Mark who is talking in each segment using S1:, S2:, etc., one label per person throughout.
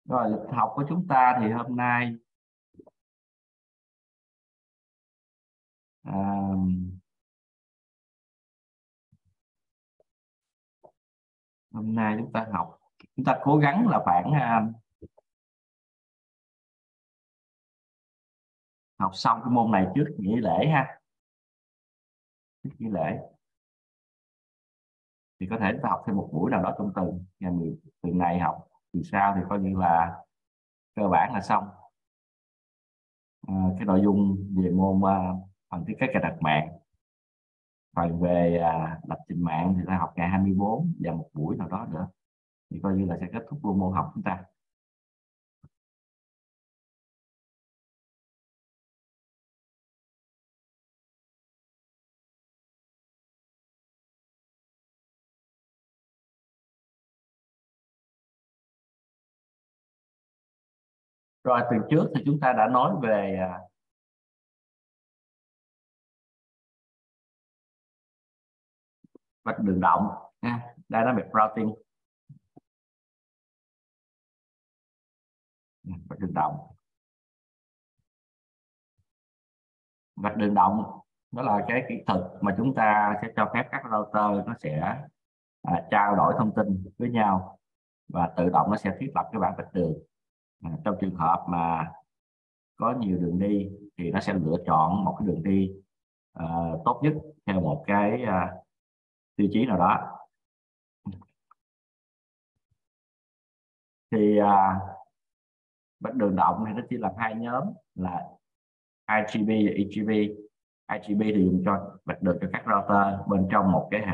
S1: Rồi lịch học của chúng ta thì à, hôm nay chúng ta cố gắng là khoảng học xong cái môn này trước nghỉ lễ ha. Trước nghỉ lễ thì có thể chúng ta học thêm một buổi nào đó trong tuần, tuần này học, từ sau thì coi như là cơ bản là xong. Cái nội dung về môn phần thiết kế cài đặt mạng, phần về lập trình mạng thì ta học ngày 24 và một buổi nào đó nữa, thì coi như là sẽ kết thúc luôn môn học chúng ta. Rồi tuần trước thì chúng ta đã nói về vạch đường động ha, dynamic routing. Vạch đường động, vạch đường động đó là cái kỹ thuật mà chúng ta sẽ cho phép các router nó sẽ trao đổi thông tin với nhau, và tự động nó sẽ thiết lập cái bảng vạch đường. Trong trường hợp mà có nhiều đường đi thì nó sẽ lựa chọn một cái đường đi tốt nhất theo một cái tiêu chí nào đó. Thì vạch đường động thì nó chia làm hai nhóm là IGP và EGP. IGP thì dùng cho vạch đường cho các router bên trong một cái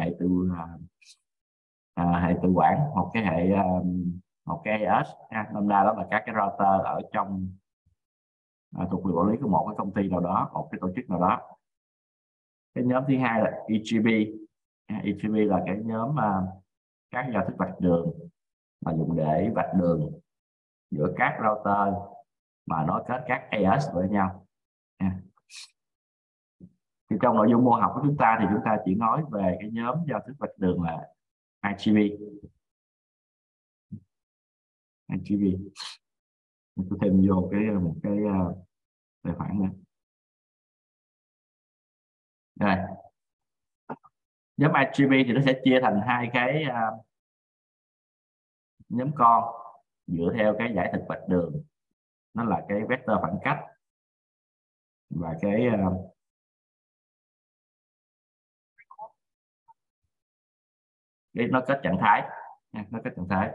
S1: hệ tự quản, một cái AS ha. Nôm na đó là các cái router ở trong thuộc quyền quản lý của một cái công ty nào đó, một cái tổ chức nào đó. Cái nhóm thứ hai là EGP. EGP là cái nhóm các giao thức vạch đường mà dùng để vạch đường giữa các router mà nối kết các AS với nhau. Thì trong nội dung môn học của chúng ta thì chúng ta chỉ nói về cái nhóm giao thức vạch đường là IGP. IGP tôi thêm vô một cái tài khoản nữa. Rồi nhóm IGP thì nó sẽ chia thành hai cái nhóm con dựa theo cái giải thực vạch đường, nó là cái vector phản cách và cái nó kết trạng thái nha, nó kết trạng thái.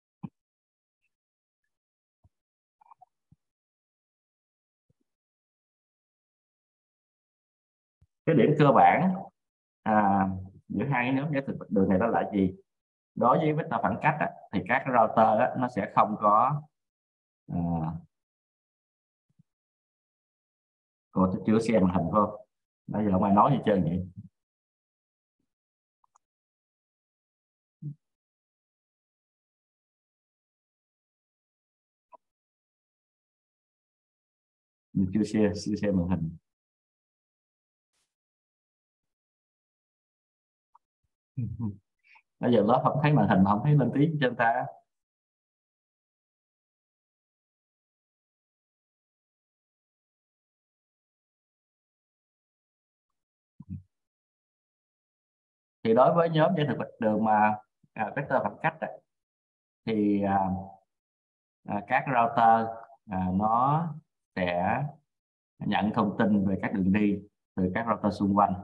S1: Cái điểm cơ bản giữa hai cái nhóm giải thực vạch đường này đó là gì? Đối với vector phản cách thì các router nó sẽ không có à, cô chưa xem màn hình không? Bây giờ không ai nói gì trơn vậy. Mình chưa xem màn hình. Bây giờ lớp không thấy màn hình, không thấy lên tiếng cho ta. Thì đối với nhóm giải thực vạch đường mà vector phản cách thì các router nó sẽ nhận thông tin về các đường đi từ các router xung quanh.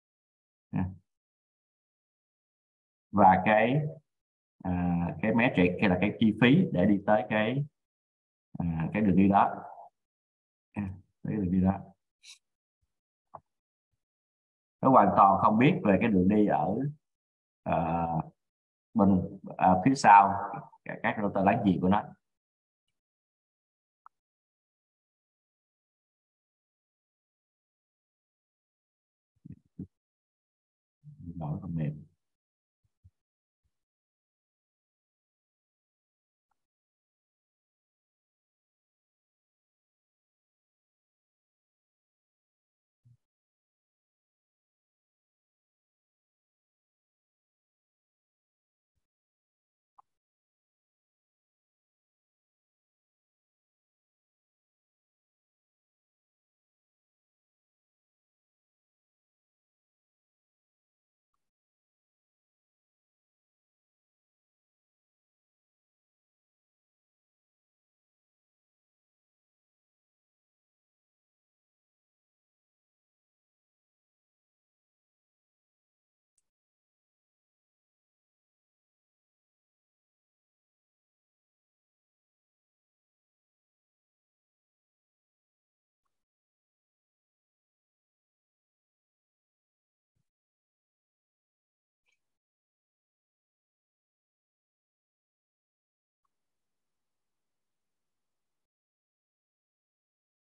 S1: Và cái metric hay là cái chi phí để đi tới cái đường đi đó. Cái đường đi đó nó hoàn toàn không biết về cái đường đi ở bên phía sau các router láng giềng của nó. Đổi phần mềm.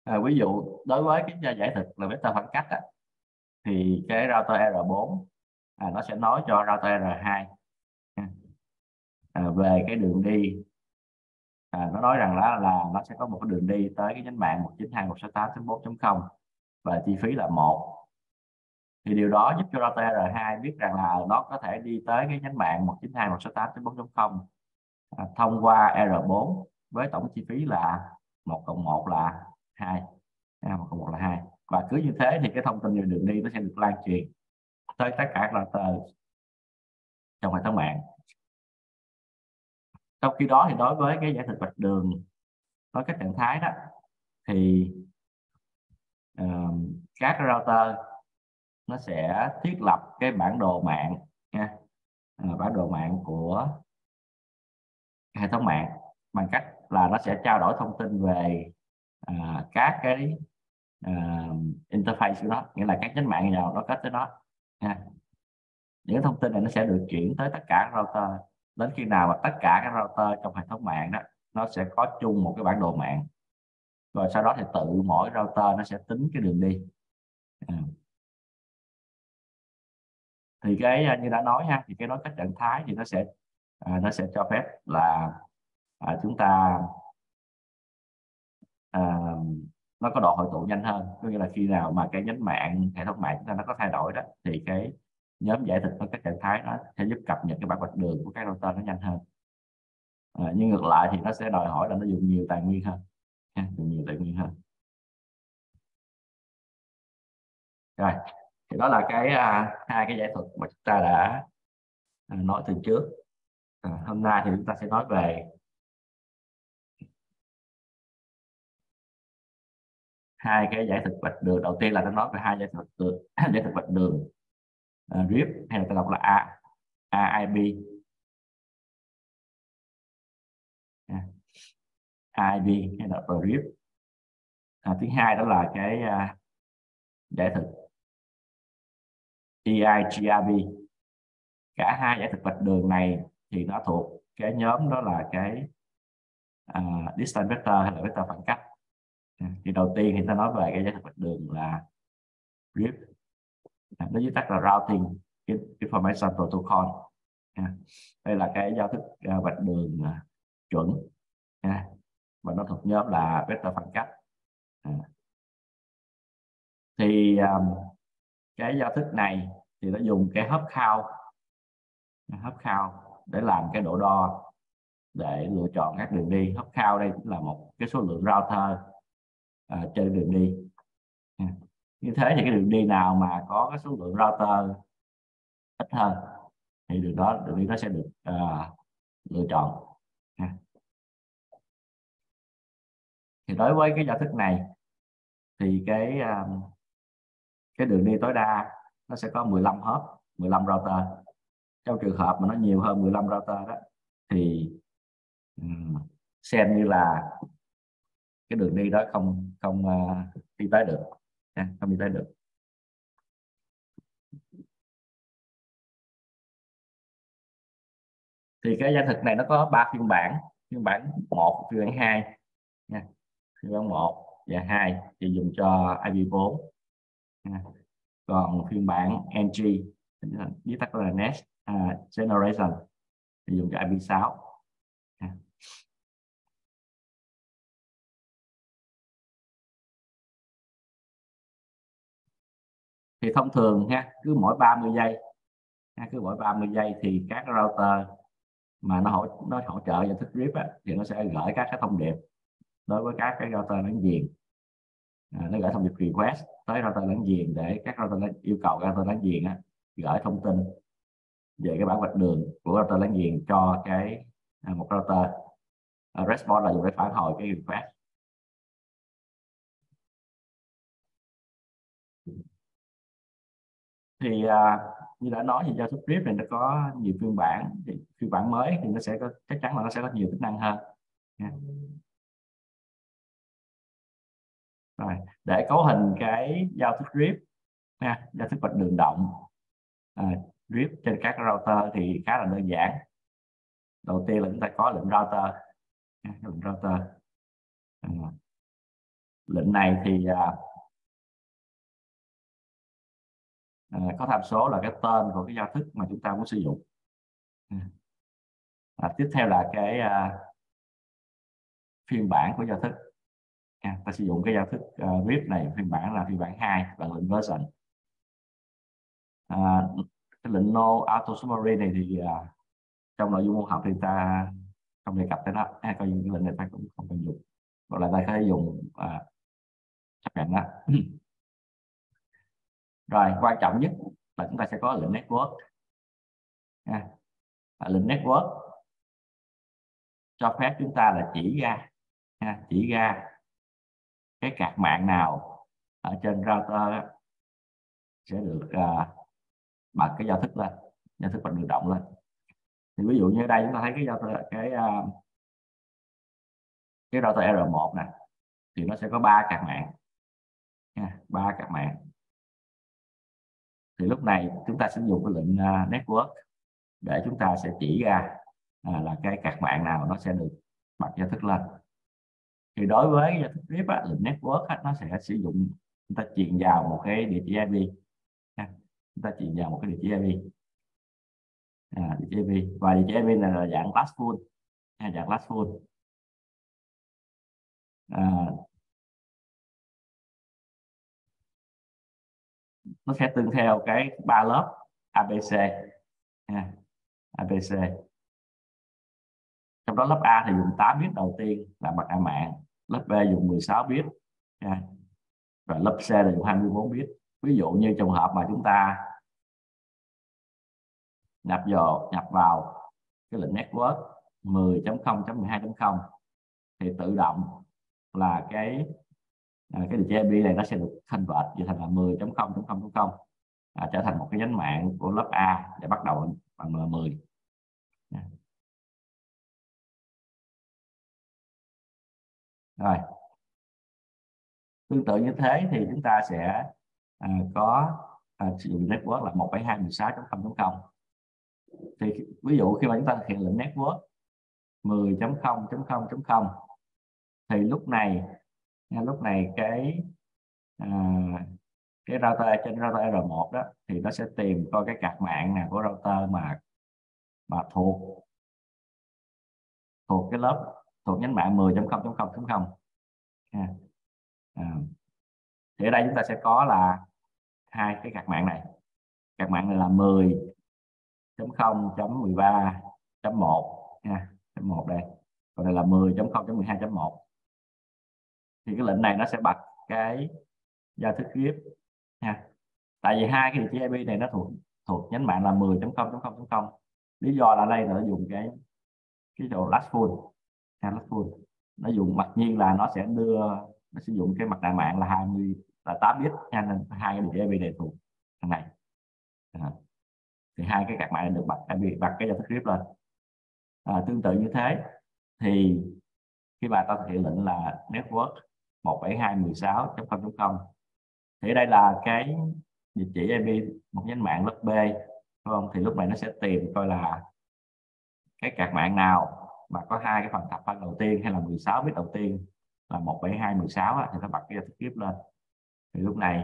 S1: Ví dụ đối với cái giải thực là vector phản cách thì cái router R4 nó sẽ nói cho router R2 về cái đường đi. Nó nói rằng là nó sẽ có một cái đường đi tới cái nhánh mạng 192.168.4.0 và chi phí là 1. Thì điều đó giúp cho router R2 biết rằng là nó có thể đi tới cái nhánh mạng 192.168.4.0 thông qua R4 với tổng chi phí là 1 cộng 1 là 2. 1 cộng 1 là 2. Và cứ như thế thì cái thông tin về đường đi nó sẽ được lan truyền tới tất cả các router trong hệ thống mạng. Trong khi đó thì đối với cái giải thực vạch đường có các trạng thái đó thì các router nó sẽ thiết lập cái bản đồ mạng nha, bản đồ mạng của hệ thống mạng bằng cách là nó sẽ trao đổi thông tin về các cái interface của nó, nghĩa là các nhánh mạng nào nó kết tới nó nha. Những thông tin này nó sẽ được chuyển tới tất cả các router đến khi nào mà tất cả các router trong hệ thống mạng đó nó sẽ có chung một cái bản đồ mạng, rồi sau đó thì tự mỗi router nó sẽ tính cái đường đi. Thì cái như đã nói ha, thì cái nối kết trạng thái thì nó sẽ cho phép là chúng ta nó có độ hội tụ nhanh hơn, có nghĩa là khi nào mà cái nhánh mạng hệ thống mạng chúng ta nó có thay đổi đó thì cái nhóm giải thực nối kết trạng thái nó sẽ giúp cập nhật cái bản vạch đường của các router nó nhanh hơn. Nhưng ngược lại thì nó sẽ đòi hỏi là nó dùng nhiều tài nguyên hơn dùng nhiều tài nguyên hơn. Rồi thì đó là hai cái giải thuật mà chúng ta đã nói từ trước. Hôm nay thì chúng ta sẽ nói về hai cái giải thực vạch đường. Đầu tiên là nó nói về hai giải thực đường giải thực vạch đường RIP hay là ta đọc là AIB. AIB hay là RIP. Thứ hai đó là cái giải thực EIGRB. Cả hai giải thực vạch đường này thì nó thuộc cái nhóm đó là cái distance vector hay là vector phản cách. Thì đầu tiên thì ta nói về cái giải thực vạch đường là RIP, nó viết tắt là Routing Information Protocol. Đây là cái giao thức vạch đường chuẩn và nó thuộc nhóm là vector phản cách. Thì cái giao thức này thì nó dùng cái hớp khao để làm cái độ đo để lựa chọn các đường đi. Hớp khao đây cũng là một cái số lượng router trên đường đi. Như thế thì cái đường đi nào mà có cái số lượng router ít hơn thì đường đi nó sẽ được lựa chọn. Thì đối với cái giao thức này thì cái đường đi tối đa nó sẽ có 15 hop, 15 router. Trong trường hợp mà nó nhiều hơn 15 router đó thì xem như là cái đường đi đó không đi tới được, không đi tới được. Thì cái giải thực này nó có 3 phiên bản. Phiên bản 1, phiên bản 2 nha. Phiên bản 1 và 2 thì dùng cho IP4 nha. Còn phiên bản NG viết tắt là Next Generation thì dùng cho IP6. Thì thông thường cứ mỗi 30 giây thì các router mà nó hỗ trợ giao thức RIP thì nó sẽ gửi các cái thông điệp đối với các cái router láng giềng. Nó gửi thông điệp request tới router láng giềng để các router yêu cầu router láng giềng gửi thông tin về cái bản vạch đường của router láng giềng cho cái một router. Response là dùng để phản hồi cái request. Thì như đã nói thì giao thức RIP này nó có nhiều phiên bản. Thì phiên bản mới thì nó sẽ chắc chắn là nó sẽ có nhiều tính năng hơn. Rồi, để cấu hình cái giao thức RIP giao thức vạch đường động RIP trên các router thì khá là đơn giản. Đầu tiên là chúng ta có lệnh router. Lệnh router lệnh này thì có tham số là cái tên của cái giao thức mà chúng ta muốn sử dụng. Tiếp theo là cái phiên bản của giao thức. Ta sử dụng cái giao thức RIP này, phiên bản là phiên bản 2 và lệnh version. Cái lệnh no auto summary này thì trong nội dung môn học thì ta không đề cập tới nó, coi như cái lệnh này ta cũng không cần dùng, hoặc là ta có thể dùng chấp nhận đó. Rồi quan trọng nhất là chúng ta sẽ có lệnh network. Lệnh network cho phép chúng ta là chỉ ra cái card mạng nào ở trên router sẽ được bật cái giao thức lên, giao thức bật tự động lên. Thì ví dụ như ở đây chúng ta thấy cái router R1 nè, thì nó sẽ có 3 card mạng, 3 card mạng. Thì lúc này chúng ta sẽ dùng cái lệnh network để chúng ta sẽ chỉ ra là cái card mạng nào nó sẽ được bật giao thức lên. Thì đối với giao thức RIP lệnh network nó sẽ sử dụng, chúng ta truyền vào một cái địa chỉ IP, chúng ta truyền vào một cái địa chỉ IP, địa chỉ IP, và địa chỉ IP này là dạng last full, dạng last full. Nó sẽ tương theo cái 3 lớp ABC, ABC. Trong đó lớp A thì dùng 8 bit đầu tiên là mật mã mạng, lớp B dùng 16 bit, và lớp C là dùng 24 bit. Ví dụ như trường hợp mà chúng ta nhập vào cái lệnh network 10.0.12.0 thì tự động là cái địa chỉ IP này nó sẽ được convert trở thành là 10.0.0.0, trở thành một cái nhánh mạng của lớp A để bắt đầu bằng M10. Rồi tương tự như thế thì chúng ta sẽ có sử dụng network là 172.16.0.0. Thì ví dụ khi mà chúng ta thực hiện lệnh network 10.0.0.0 thì lúc này cái router trên router R1 đó thì nó sẽ tìm coi cái card mạng nào của router mà thuộc cái lớp, thuộc nhánh mạng 10.0.0.0. Thì ở đây chúng ta sẽ có là hai cái card mạng này. Card mạng này là 10.0.13.1 nha, .1 đây. Còn đây là 10.0.12.1. Thì cái lệnh này nó sẽ bật cái giao thức RIP nha. Tại vì hai cái địa chỉ IP này nó thuộc nhánh mạng là 10.0.0.0. Lý do là đây là nó dùng cái độ last full, last full. Nó dùng mặc nhiên là nó sẽ sử dụng cái mặt mạng là 8 bit nha, nên hai cái địa chỉ IP này thuộc thằng này. Thì hai cái card mạng được bật cái giao thức RIP lên. Tương tự như thế thì khi mà ta thực hiện lệnh là network 172.16.0.0 thì ở đây là cái địa chỉ IP một nhánh mạng lớp B, đúng không? Thì lúc này nó sẽ tìm coi là cái card mạng nào mà có hai cái phần thập phân đầu tiên hay là 16 bit đầu tiên là 172.16 thì nó bật cái giao thức RIP lên. Thì lúc này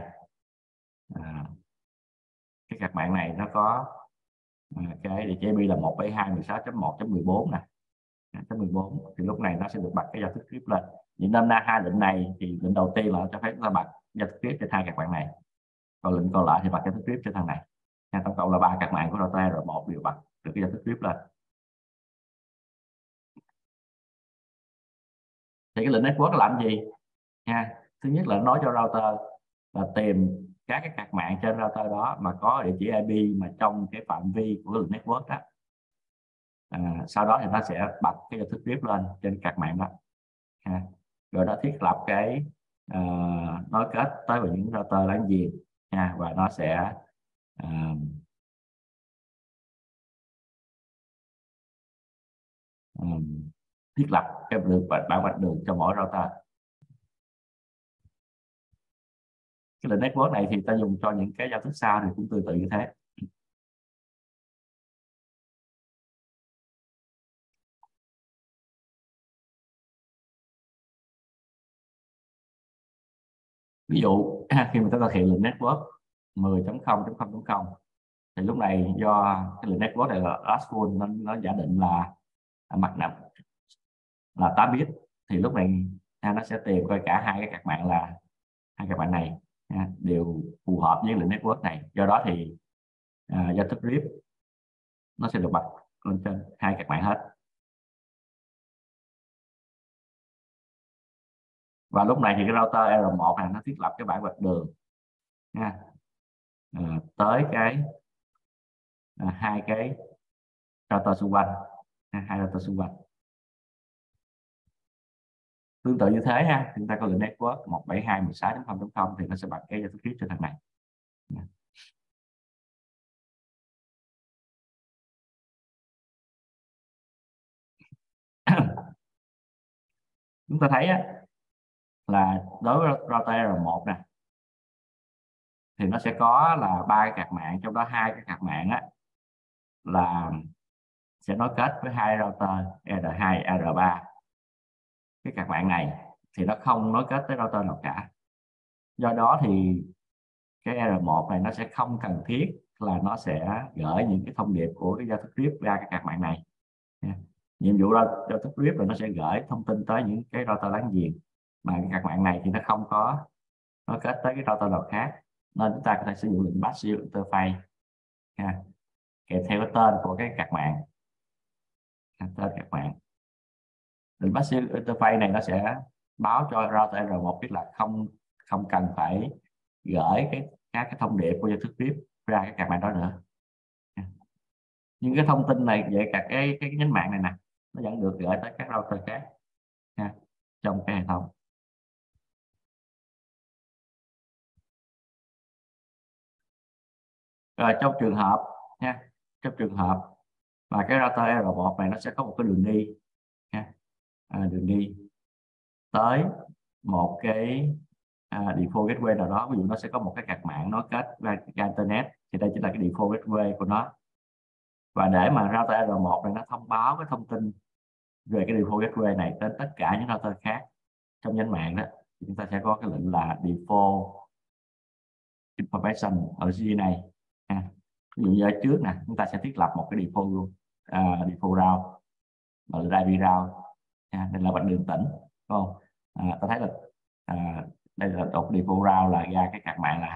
S1: cái card mạng này nó có cái địa chỉ IP là 172.16.1.14 nè, 14, thì lúc này nó sẽ được bật cái giao thức RIP lên. Những nôm na hai lệnh này thì lệnh đầu tiên là cho phép chúng ta bật giao thức RIP trên hai card mạng này, còn lệnh còn lại thì bật giao thức RIP trên thằng này. Tổng cộng là 3 card mạng của router R1 đều bật được cái giao thức RIP lên. Thì cái lệnh network làm gì nha? Thứ nhất là nói cho router là tìm các cái card mạng trên router đó mà có địa chỉ IP mà trong cái phạm vi của lệnh network đó. Sau đó thì nó sẽ bật cái giao thức RIP lên trên card mạng đó. Rồi nó thiết lập cái nối kết tới với những router láng giềng nha, và nó sẽ thiết lập cái đường bảo mật đường cho mỗi router. Cái lệnh network này thì ta dùng cho những cái giao thức sau thì cũng tương tự như thế. Ví dụ khi mà chúng ta thực hiện lệnh network 10.0.0.0 thì lúc này do cái lệnh network này là last full, nó giả định là mặt nạ là 8 bit, thì lúc này nó sẽ tìm coi cả hai các mạng là hai các bạn này đều phù hợp với lệnh network này. Do đó thì giao thức RIP nó sẽ được bật lên trên hai các mạng hết. Và lúc này thì cái router R1 này nó thiết lập cái bảng vạch đường nha, tới cái hai cái router xung quanh, hai router xung quanh. Tương tự như thế ha, chúng ta có lệnh network 172.16.0.0 thì nó sẽ bật cái giao thức RIP cho thằng này. Chúng ta thấy là đối với router R1 nè thì nó sẽ có là 3 cái card mạng, trong đó hai cái card mạng là sẽ nối kết với hai router R2, R3. Cái card mạng này thì nó không nối kết tới router nào cả. Do đó thì cái R1 này nó sẽ không cần thiết là nó sẽ gửi những cái thông điệp của cái giao thức RIP ra cái card mạng này. Nhiệm vụ giao thức RIP là nó sẽ gửi thông tin tới những cái router láng giềng, mà cái card mạng này thì nó không có nối kết tới cái router nào khác, nên chúng ta có thể sử dụng lệnh passive interface kèm theo cái tên của cái card mạng. Tên card mạng, lệnh passive interface này nó sẽ báo cho router R1 biết là không cần phải gửi các cái thông điệp của giao thức RIP ra cái card mạng đó nữa. Nhưng cái thông tin này về cả cái nhánh mạng này nè, nó vẫn được gửi tới các router khác trong cái hệ thống. Rồi trong trường hợp trong trường hợp mà cái router R1 này nó sẽ có một cái đường đi đường đi tới một cái default gateway nào đó. Ví dụ nó sẽ có một cái card mạng nối kết với internet, thì đây chính là cái default gateway của nó. Và để mà router R1 này nó thông báo cái thông tin về cái default gateway này đến tất cả những router khác trong nhánh mạng đó, thì chúng ta sẽ có cái lệnh là default information ở dưới này. Ví dụ như ở trước nè, chúng ta sẽ thiết lập một cái default default route gọi là IP route. Đây là bạch đường tỉnh, đúng không? Ta thấy là đây là đột default route là ra cái card mạng là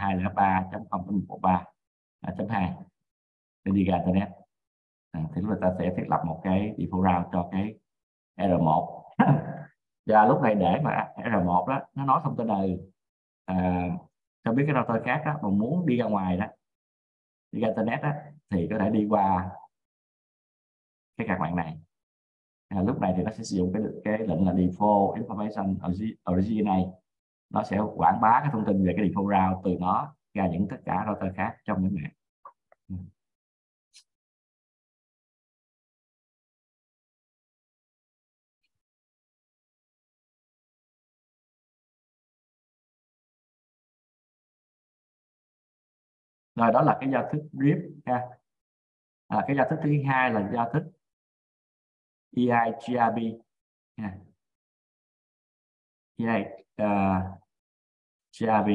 S1: 203.0.113.2 để đi ra internet. Thì chúng ta sẽ thiết lập một cái default route cho cái R1. Và lúc này để mà R1 đó nó nói thông tin này cho biết cái router khác đó mà muốn đi ra ngoài đó, đi ra internet đó, thì có thể đi qua cái card mạng này. Lúc này thì nó sẽ sử dụng cái lệnh là default information origin này, nó sẽ quảng bá cái thông tin về cái default route từ nó ra những tất cả router khác trong những mạng. Rồi đó là cái giao thức RIP cái giao thức thứ hai là giao thức EIGRP. EIGRP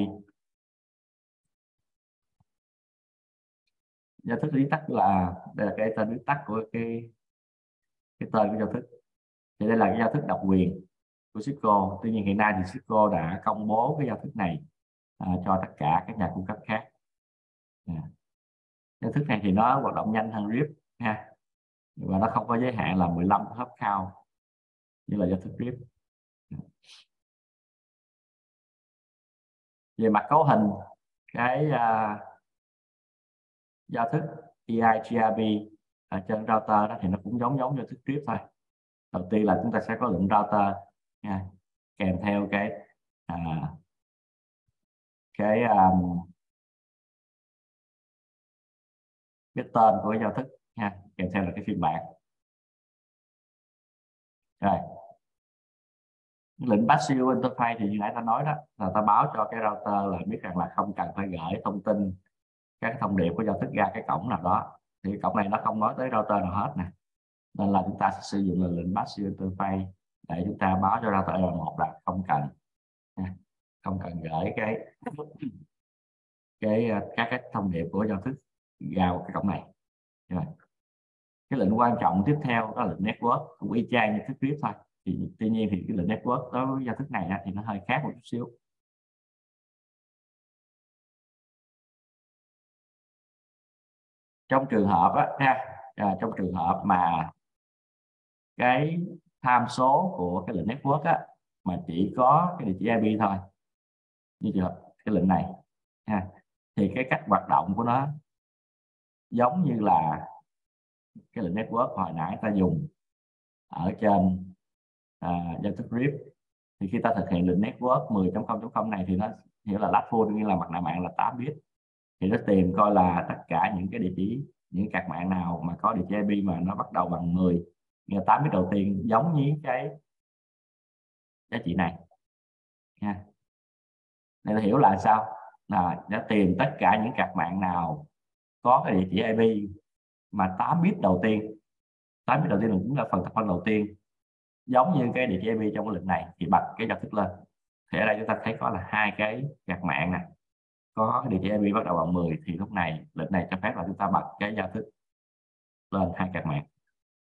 S1: giao thức viết tắt là đây là cái tên viết tắt của cái tên của giao thức. Thì đây là cái giao thức độc quyền của Cisco. Tuy nhiên hiện nay thì Cisco đã công bố cái giao thức này cho tất cả các nhà cung cấp khác. Giao thức này thì nó hoạt động nhanh hơn RIP và nó không có giới hạn là 15 hop count như là giao thức RIP. Về mặt cấu hình, cái giao thức EIGRP ở trên router đó thì nó cũng giống giao thức RIP thôi. Đầu tiên là chúng ta sẽ có lệnh router kèm theo cái tên của cái giao thức kèm theo là cái phiên bản. Rồi lệnh passive interface thì như nãy ta nói đó là ta báo cho cái router là biết rằng là không cần phải gửi thông tin các thông điệp của giao thức ra cái cổng nào đó, thì cổng này nó không nói tới router nào hết nè, nên là chúng ta sẽ sử dụng là lệnh passive interface để chúng ta báo cho router R1 là không cần không cần gửi các cái thông điệp của giao thức vào cái cổng này. Rồi. Cái lệnh quan trọng tiếp theo đó là lệnh network, cũng y chang như thức viết thôi. Thì tuy nhiên thì cái lệnh network đối với giao thức này thì nó hơi khác một chút xíu. Trong trường hợp trong trường hợp mà cái tham số của cái lệnh network mà chỉ có cái địa chỉ IP thôi, như trường hợp cái lệnh này thì cái cách hoạt động của nó giống như là cái lệnh network hồi nãy ta dùng ở trên giao thức RIP. Thì khi ta thực hiện lệnh network 10.0.0 này thì nó hiểu là last full, nghĩa là mặt nạ mạng là 8 bit, thì nó tìm coi là tất cả những cái địa chỉ, những card mạng nào mà có địa chỉ IP mà nó bắt đầu bằng 10, nghĩa là 8 bit đầu tiên giống như cái giá trị này nha. Này là hiểu là sao, là nó tìm tất cả những card mạng nào có cái địa chỉ IP mà 8 bit đầu tiên, 8 bit đầu tiên là cũng là phần thập phân đầu tiên giống như cái địa chỉ IP trong cái lệnh này, thì bật cái giao thức lên. Thì ở đây chúng ta thấy có là hai cái card mạng này có địa chỉ IP bắt đầu bằng 10, thì lúc này lệnh này cho phép là chúng ta bật cái giao thức lên hai card mạng.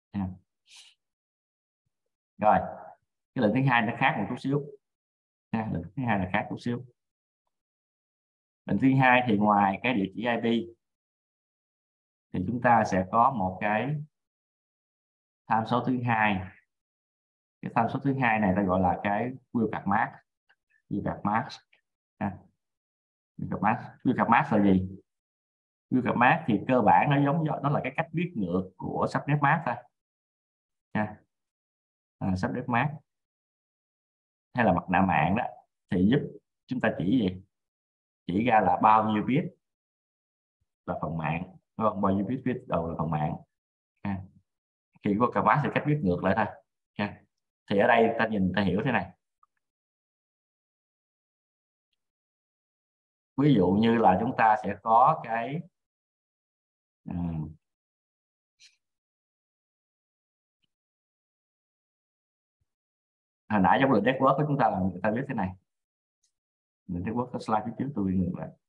S1: Rồi, cái lệnh thứ hai nó khác một chút xíu. Lệnh thứ hai là khác chút xíu. Lệnh thứ hai thì ngoài cái địa chỉ IP thì chúng ta sẽ có một cái tham số thứ hai. Cái tham số thứ hai này ta gọi là cái wildcard mask. Wildcard mask. Wildcard mask là gì? Wildcard mask thì cơ bản nó giống, nó là cái cách viết ngược của subnet mask thôi. Subnet mask hay là mặt nạ mạng đó thì giúp chúng ta chỉ gì? Chỉ ra là bao nhiêu bit là phần mạng, đúng không? Bao nhiêu bit viết đầu là phần mạng. Khi có cả mask thì cách viết ngược lại thôi. Thì ở đây ta nhìn ta hiểu thế này. Ví dụ như là chúng ta sẽ có cái hồi nãy trong lệnh network của chúng ta là người ta viết thế này. Lệnh network có slide phía trước tôi ngược lại.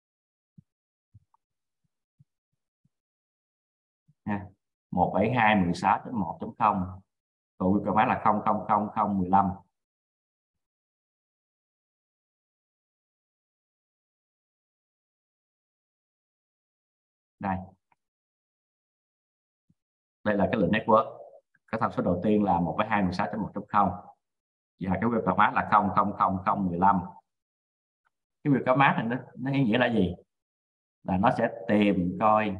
S1: 172.16.1.0, tụi cơ bản là 0000015. Đây là cái lệnh network. Cái tham số đầu tiên là 172.16.1.0 và cái web format là 0000015. Cái web format này nó ý nghĩa là gì? Là nó sẽ tìm coi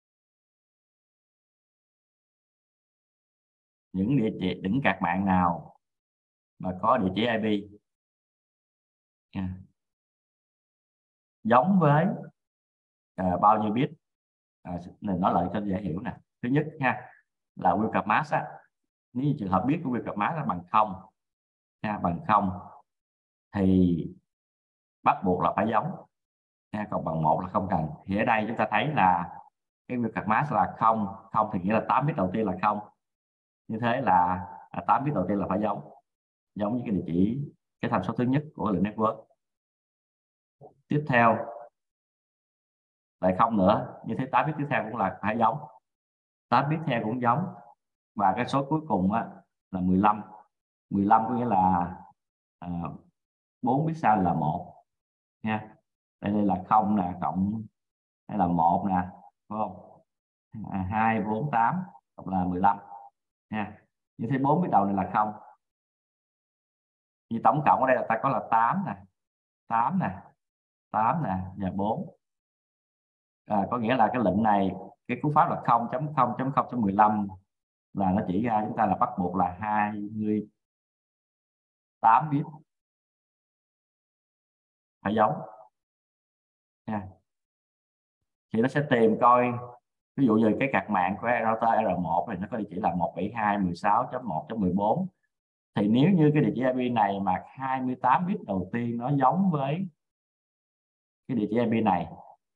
S1: những địa chỉ, những card mạng nào mà có địa chỉ IP giống với bao nhiêu bit. Nên nói lại cho dễ hiểu nè. Thứ nhất là wildcard mask nếu như trường hợp biết của wildcard mask là bằng 0 bằng 0 thì bắt buộc là phải giống còn bằng 1 là không cần. Thì ở đây chúng ta thấy là cái wildcard mask là 0 thì nghĩa là 8 bit đầu tiên là 0, như thế là 8 bit đầu tiên là phải giống với cái địa chỉ, cái tham số thứ nhất của lệnh network. Tiếp theo lại không nữa, như thế 8 bit tiếp theo cũng là phải giống, 8 bit theo cũng giống, và cái số cuối cùng là 15. 15 có nghĩa là 4 bit sau là 1 nha. Đây là 0 nè, cộng hay là 1 nè, đúng không? 2 4 8 cộng là 15 nha. Như thế 4 bit đầu này là 0. Thì tổng cộng ở đây là ta có là 8 nè, 8 nè, 8 nè và 4. Có nghĩa là cái lệnh này, cái cú pháp là 0.0.0.15 là nó chỉ ra chúng ta là bắt buộc là 28 bit phải giống nha. Thì nó sẽ tìm coi ví dụ như cái card mạng của router R1 thì nó có địa chỉ là 172.16.1.14, thì nếu như cái địa chỉ IP này mà 28 bit đầu tiên nó giống với cái địa chỉ IP này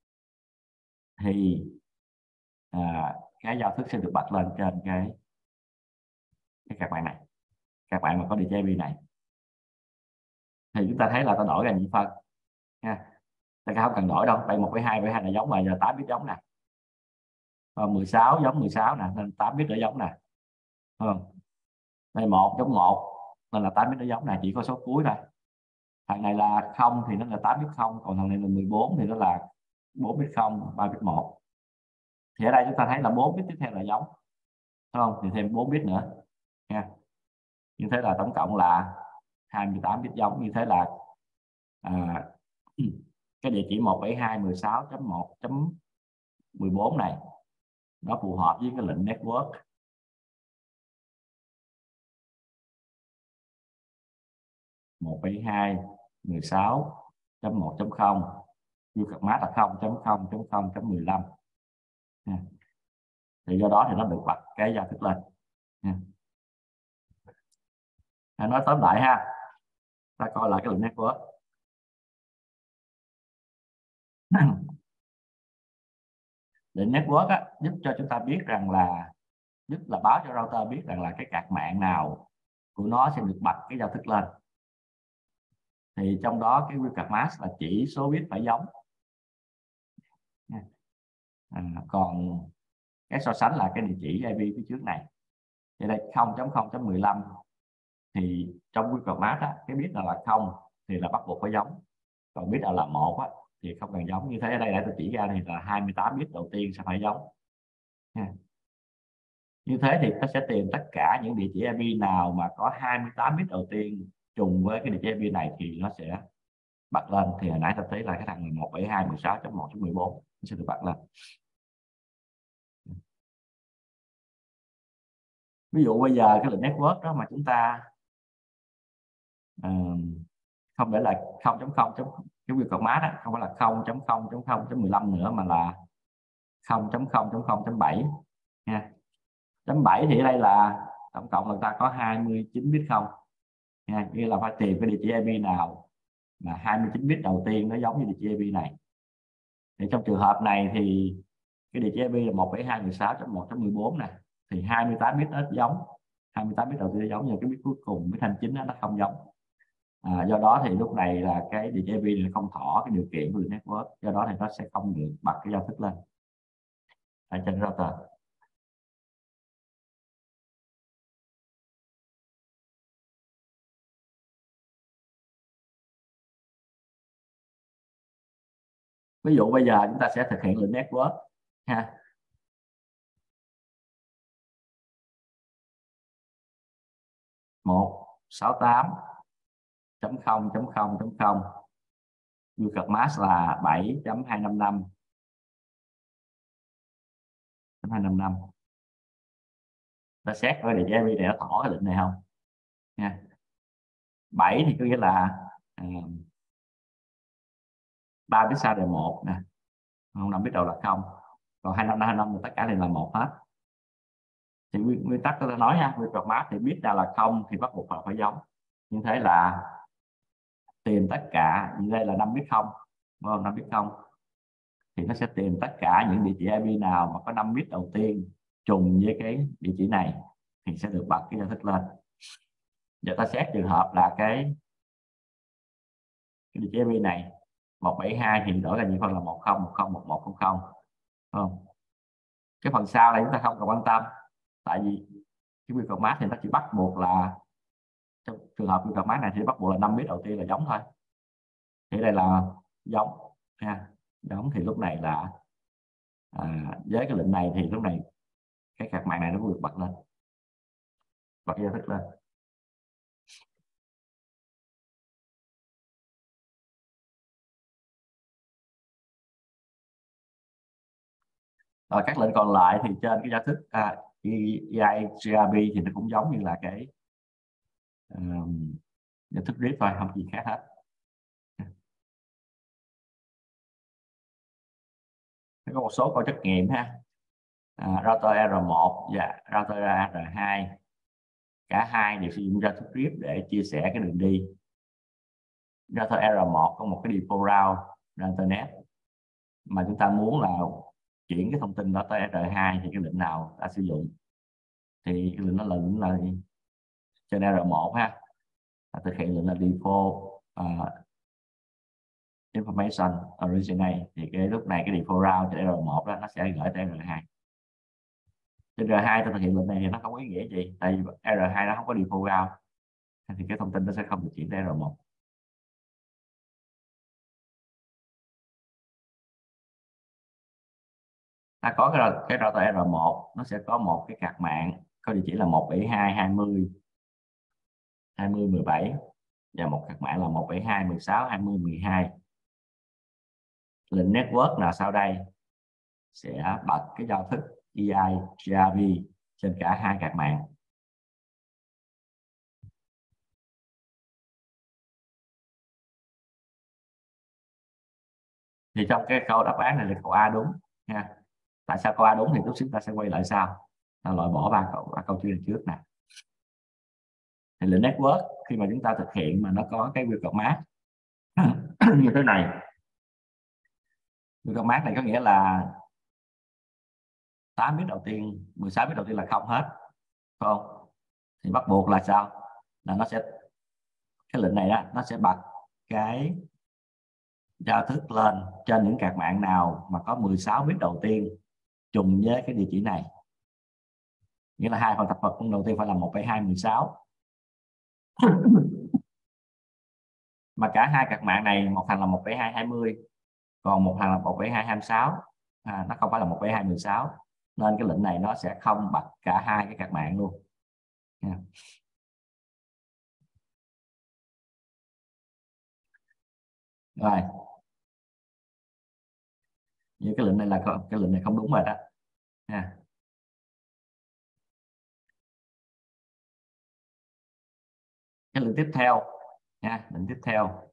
S1: thì cái giao thức sẽ được bật lên trên cái card mạng này, card mạng mà có địa chỉ IP này. thì chúng ta thấy là ta đổi ra nhị phân nha. Ta không cần đổi đâu, đây 1,2 là giống, mà giờ 8 bit giống nè. 16 giống 16 nè, nên 8 bit nữa giống nè. Không? Đây 1 giống 1 nên là 8 bit nó giống nè, chỉ có số cuối thôi. Thằng này là 0 thì nó là 8 bit 0, còn thằng này là 14 thì nó là 4 bit 0, 3 bit 1. Thì ở đây chúng ta thấy là 4 bit tiếp theo là giống, đúng không? Thì thêm 4 bit nữa nha. Như thế là tổng cộng là 28 bit giống. Như thế là à, cái địa chỉ 172.16.1.14 này nó phù hợp với cái lệnh network 172.16.1.0, view card mát là 0.0.0.15. Thì do đó thì nó được bật cái giao thức lên. Nói tóm lại ha, ta coi lại cái lệnh network. Lệnh network á, giúp cho chúng ta biết rằng là, giúp là báo cho router biết rằng là cái card mạng nào của nó sẽ được bật cái giao thức lên. Thì trong đó cái view card mask là chỉ số bit phải giống. Còn cái so sánh là cái địa chỉ IP phía trước này. Thì đây 0.0.15 thì trong view card mask á, cái bit nào là 0 thì là bắt buộc phải giống, còn bit nào là 1 á, thì không cần giống. Như thế ở đây đã tôi chỉ ra thì là 28 bit đầu tiên sẽ phải giống. Như thế thì nó sẽ tìm tất cả những địa chỉ IP nào mà có 28 bit đầu tiên trùng với cái địa chỉ IP này thì nó sẽ bật lên. Thì hồi nãy ta thấy là cái thằng 172.16.1.14 nó sẽ được bật lên. Ví dụ bây giờ cái lệnh network đó mà chúng ta không để là 0.0 cái view card mask không phải là 0.0.0.15 nữa, mà là 0.0.0.7 nha. Chấm 7 thì ở đây là tổng cộng là ta có 29 bit không nha, nghĩa là phải tìm cái địa chỉ IP nào mà 29 bit đầu tiên nó giống như địa chỉ IP này. Thì trong trường hợp này thì cái địa chỉ IP là 172.16.1.14 này, thì 28 bit nó giống, 28 bit đầu tiên nó giống, nhưng cái bit cuối cùng, bit 29 nó không giống. Do đó thì lúc này là cái địa chỉ IP này không thỏa cái điều kiện của network, do đó thì nó sẽ không được bật cái giao thức lên ở trên router. Ví dụ bây giờ chúng ta sẽ thực hiện lệnh network ha. Một 68.0.0.0 view card mask là 7.255. Ta xét coi địa chỉ IP này nó thỏ cái lệnh này không nha. 7 thì có nghĩa là 3 bit sau là 1 nè, không 5 bit đầu là 0, còn 25 là tất cả đều là 1 hết. Thì nguyên tắc tôi đã nói ha, view card mask thì bit nào là 0 thì bắt buộc phải giống. Như thế là tìm tất cả, như đây là 5 bit 0, đúng không? 5 bit 0 thì nó sẽ tìm tất cả những địa chỉ IP nào mà có 5 bit đầu tiên trùng với cái địa chỉ này thì sẽ được bật cái giao thức lên. Giờ ta xét trường hợp là cái địa chỉ IP này 172 thì đổi là nhị phân là 10101100, không? Cái phần sau này chúng ta không cần quan tâm, tại vì cái view card mask thì nó chỉ bắt buộc là, trong trường hợp view card mask này thì bắt buộc là 5 bit đầu tiên là giống thôi. Thì đây là giống ha, giống thì lúc này là với cái lệnh này thì lúc này cái card mạng này nó được bật lên, bật giao thức lên. Rồi các lệnh còn lại thì trên cái giao thức EIGRB thì nó cũng giống như là cái giao thức RIP thôi, không gì khác hết. Có một số câu trắc nghiệm ha. Router R1 và router R2 cả hai đều sử dụng giao thức RIP để chia sẻ cái đường đi. Router R1 có một cái default route ra internet, mà chúng ta muốn là chuyển cái thông tin đó tới R2 thì cái lệnh nào ta sử dụng, thì cái lệnh nó là trên R1 ha, thực hiện lệnh là default information originate, thì cái lúc này cái default route cho R1 đó nó sẽ gửi tới R2. Trên R2 tôi thực hiện lệnh này thì nó không có ý nghĩa gì, tại vì R2 nó không có default route, thì cái thông tin nó sẽ không được chuyển tới R1. Ta có cái router R1 nó sẽ có một cái card mạng có địa chỉ là 172.20.20.17 và một card mạng là 172.16.20.12. Lệnh network là sau đây sẽ bật cái giao thức EI GRV trên cả hai card mạng. Thì trong cái câu đáp án này là câu A đúng nha. Tại sao câu A đúng thì chút xíu ta sẽ quay lại sau, ta loại bỏ ba câu chuyện trước nè. Thì lệnh network khi mà chúng ta thực hiện mà nó có cái record mask như thế này. Record mask này có nghĩa là 8 bit đầu tiên, 16 bit đầu tiên là không hết, phải không? Thì bắt buộc là sao? Là nó sẽ, cái lệnh này đó nó sẽ bật cái giao thức lên trên những card mạng nào mà có 16 bit đầu tiên trùng với cái địa chỉ này. Nghĩa là hai phần thập vật đầu tiên phải là 1,216. Mà cả hai card mạng này, một thằng là 1,220 còn một thằng là 1,226, nó không phải là 1,216, nên cái lệnh này nó sẽ không bật cả hai cái card mạng luôn. Rồi, như cái lệnh này là cái lệnh này không đúng rồi đó nha. Cái lệnh tiếp theo nha, lệnh tiếp theo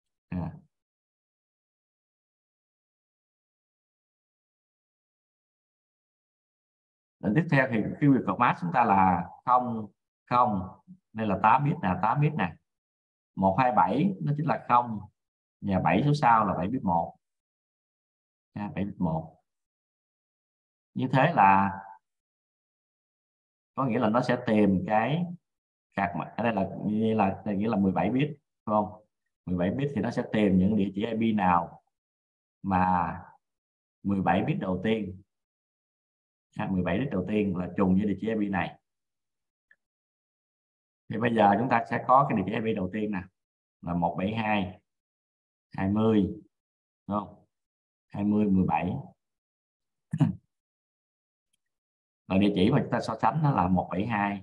S1: lệnh tiếp theo thì cái việc cột mát chúng ta là 0 0, đây là 8 bit nè, 8 bit nè, 127 nó chính là 0 và 7 số sau là 7 bit 1 nha, 7 bit 1. Như thế là có nghĩa là nó sẽ tìm cái card mạng ở đây là nghĩa là 17 bit, đúng không? 17 bit thì nó sẽ tìm những địa chỉ IP nào mà 17 bit đầu tiên 17 bit đầu tiên là trùng với địa chỉ IP này. Thì bây giờ chúng ta sẽ có cái địa chỉ IP đầu tiên nè là 172 20, đúng không? 20 17. Và địa chỉ mà chúng ta so sánh nó là 172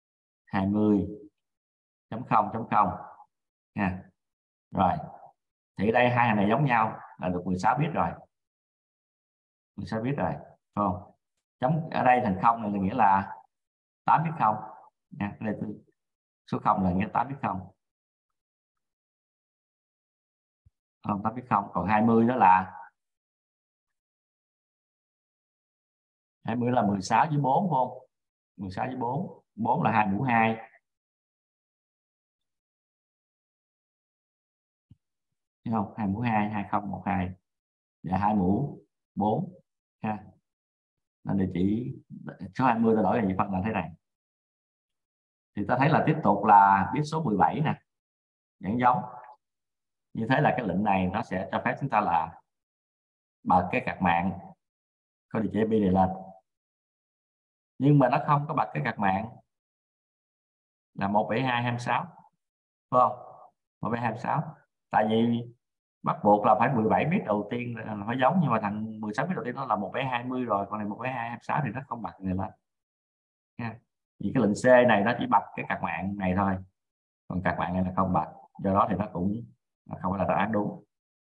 S1: 20.0.0 nha. Rồi, thì ở đây hai hàng này giống nhau là được 16 bit rồi. 16 bit rồi, đúng không? Chấm ở đây thành không này là nghĩa là 8 bit không nha. Đây số 0 là nghĩa 8 bit không. 8 bit không, còn 20 đó là 20 là 16 với 4, không? 16 với 4, 4 là 2 mũ 2. Thấy không? 2 mũ 2, 2012 và 2 mũ 4 ha. Nên địa chỉ số 20 ta đổi là gì phân là thế này. Thì ta thấy là tiếp tục là bit số 17 nè, vẫn giống. Như thế là cái lệnh này nó sẽ cho phép chúng ta là bật cái card mạng có địa chỉ IP này lên. Nhưng mà nó không có bật cái card mạng là 17226, phải không? 17226. Tại vì bắt buộc là phải 17 bit đầu tiên là phải giống, nhưng mà thằng 16 bit đầu tiên nó là 1,20 rồi, còn này 1,226 thì nó không bật người lên nha. Vì cái lệnh C này nó chỉ bật cái card mạng này thôi, còn card mạng này là không bật, do đó thì nó cũng không phải là đáp án đúng.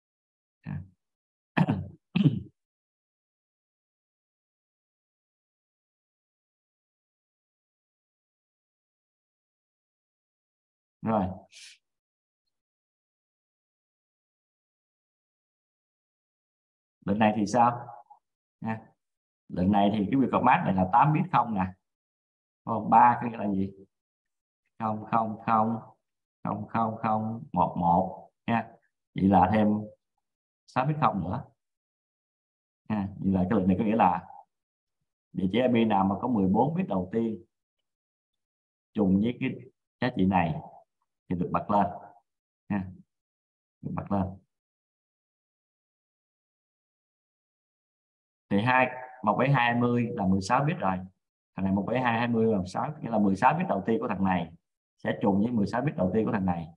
S1: Rồi, lệnh này thì sao nha? Lệnh này thì cái việc format này là 8 bit không nè, còn 3 cái nghĩa là gì? 0 0 0 0 0 0 1 1 nha. Vậy là thêm 6 bit không nữa nha. Vậy là cái lệnh này có nghĩa là địa chỉ IP nào mà có 14 bit đầu tiên trùng với cái giá trị này thì được bật lên nha. bật lên. Thì 17220 là 16 bit rồi. Thằng này 17220 là 16, nghĩa là 16 bit đầu tiên của thằng này sẽ trùng với 16 bit đầu tiên của thằng này.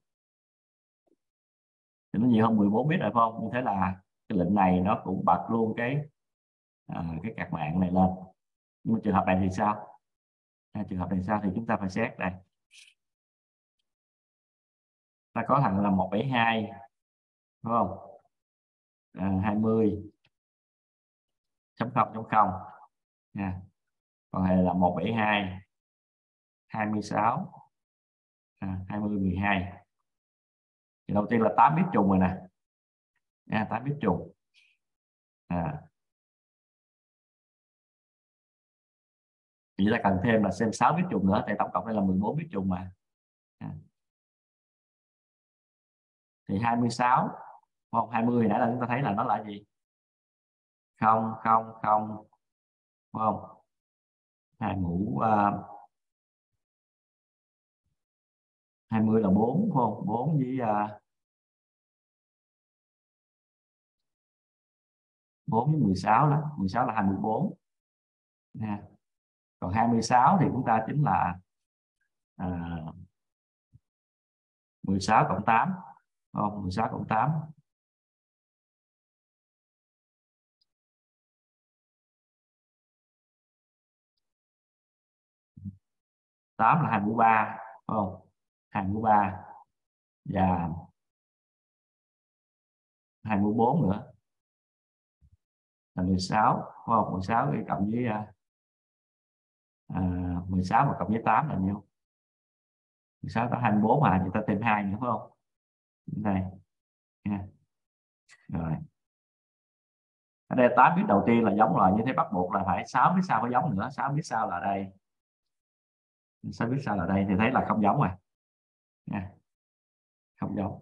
S1: Thì nó nhiều hơn 14 bit rồi phải không? Như thế là cái lệnh này nó cũng bật luôn cái card mạng này lên. Nhưng mà trường hợp này thì sao? Trường hợp này sao thì chúng ta phải xét đây. Ta có thằng là 172 đúng không? 20 chấm 0 chấm 0 nha. Còn này là 172 26 20 12. Thì đầu tiên là 8 bit trùng rồi nè nha, 8 bit trùng. Thì ta cần thêm là xem 6 bit trùng nữa, tại tổng cộng đây là 14 bit trùng mà. Thì 26 không, 20 nãy là chúng ta thấy là nó là gì? 0 0 0 đúng không? Hai mũ 20 là 4 đúng không? 4 với 4 với 16 là 24 nha. Còn 26 thì chúng ta chính là 16 cộng 8 không? 16 cộng 8 8 là 23 không? 23 và 24 nữa là 16 không? 16 cộng với 16 mà cộng với 8 là nhiêu? 16 có 24 mà, thì ta thêm 2 nữa phải không? Đây nha. Rồi ở đây 8 bit đầu tiên là giống rồi, như thế bắt buộc là phải 6 bit sau phải giống nữa. 6 bit sau là đây, 6 bit sau là đây, thì thấy là không giống rồi nha. Không giống,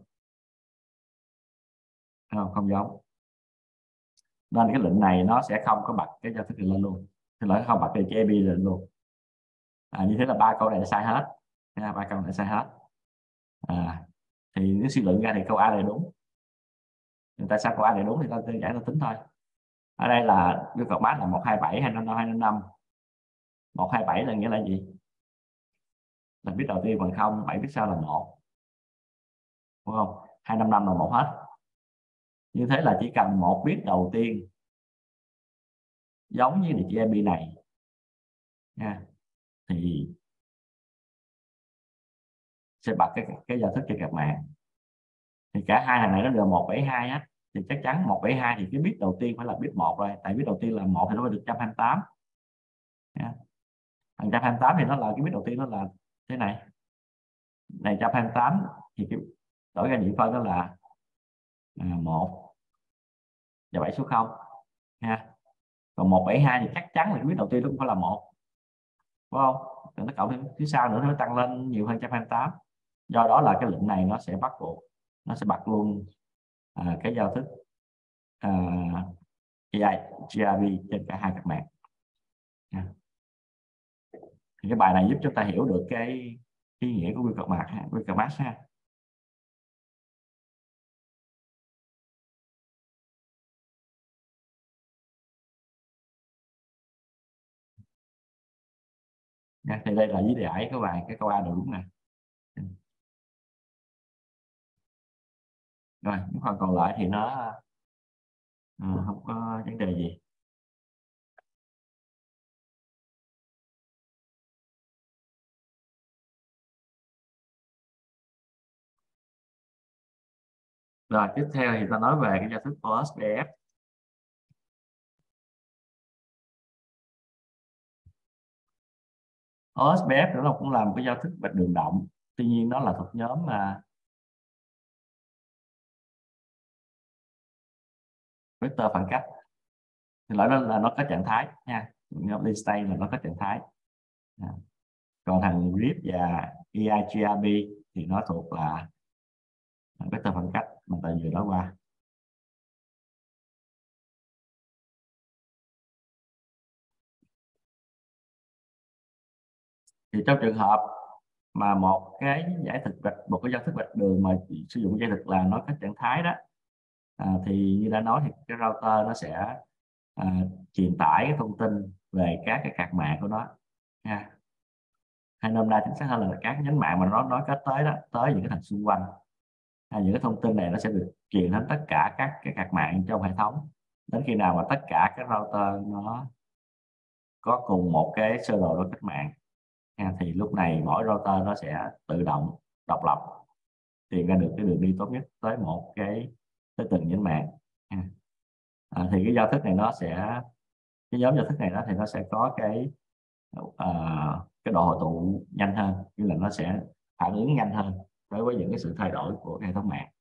S1: không giống, nên cái lệnh này nó sẽ không có bật cái giao thức này lên luôn, thì lỗi không bật cái JB lên luôn. Như thế là ba câu này sai hết nha, ba câu này sai hết. Thì nếu suy luận ra thì câu A này đúng. Nhưng tại sao câu A này đúng thì ta đơn giản ta tính thôi. Ở đây là yêu cầu bát là 127 255 255. 127 là nghĩa là gì? Là bit đầu tiên bằng 0, 7 bit sau là 1, đúng không? 255 là 1 hết. Như thế là chỉ cần một bit đầu tiên giống như địa chỉ IP này nha, thì sẽ bật cái giao thức cho các mạng. Thì cả hai thằng này nó đều 172 á, thì chắc chắn 172 thì cái bit đầu tiên phải là bit 1 rồi, tại bit đầu tiên là 1 thì nó phải được 128 nha. Thằng 128 thì nó là cái bit đầu tiên nó là thế này, 128 thì cái đổi ra điện phân đó là 1 và 7 số 0 ha. Còn 172 thì chắc chắn là cái bit đầu tiên nó cũng phải là 1, đúng không? Rồi nó cộng thêm phía sau nữa nó tăng lên nhiều hơn 128. Do đó là cái lệnh này nó sẽ bắt buộc nó sẽ bật luôn cái giao thức AI GRB trên cả hai các mạng. Thì cái bài này giúp chúng ta hiểu được cái ý nghĩa của Wicker Max ha. Thì đây là lý giải của bài, cái câu A là đúng nè. Rồi những phần còn lại thì nó không có vấn đề gì. Rồi tiếp theo thì ta nói về cái giao thức OSPF. OSPF nó cũng là một cái giao thức bạch đường động, tuy nhiên nó là thuộc nhóm vector phản cách. Thì nói là nó có trạng thái nha, nhóm lên state là nó có trạng thái. Còn thằng RIP và EIGRB thì nó thuộc là vector phản cách mà ta vừa nói qua. Thì trong trường hợp mà một cái giải thực vạch, một cái giao thức vạch đường mà sử dụng giải thực là nó có trạng thái đó, thì như đã nói thì cái router nó sẽ truyền tải cái thông tin về các cái card mạng của nó ha. Hay nôm na chính xác hơn là các nhánh mạng mà nó nói kết tới đó, tới những cái thành xung quanh. Những cái thông tin này nó sẽ được truyền đến tất cả các cái card mạng trong hệ thống, đến khi nào mà tất cả các router nó có cùng một cái sơ đồ nối kết mạng thì lúc này mỗi router nó sẽ tự động độc lập tìm ra được cái đường đi tốt nhất tới một tới từng nhánh mạng. Thì cái giao thức này nó sẽ, cái nhóm giao thức này thì nó sẽ có à, cái độ hội tụ nhanh hơn, như là nó sẽ phản ứng nhanh hơn đối với những cái sự thay đổi của hệ thống mạng.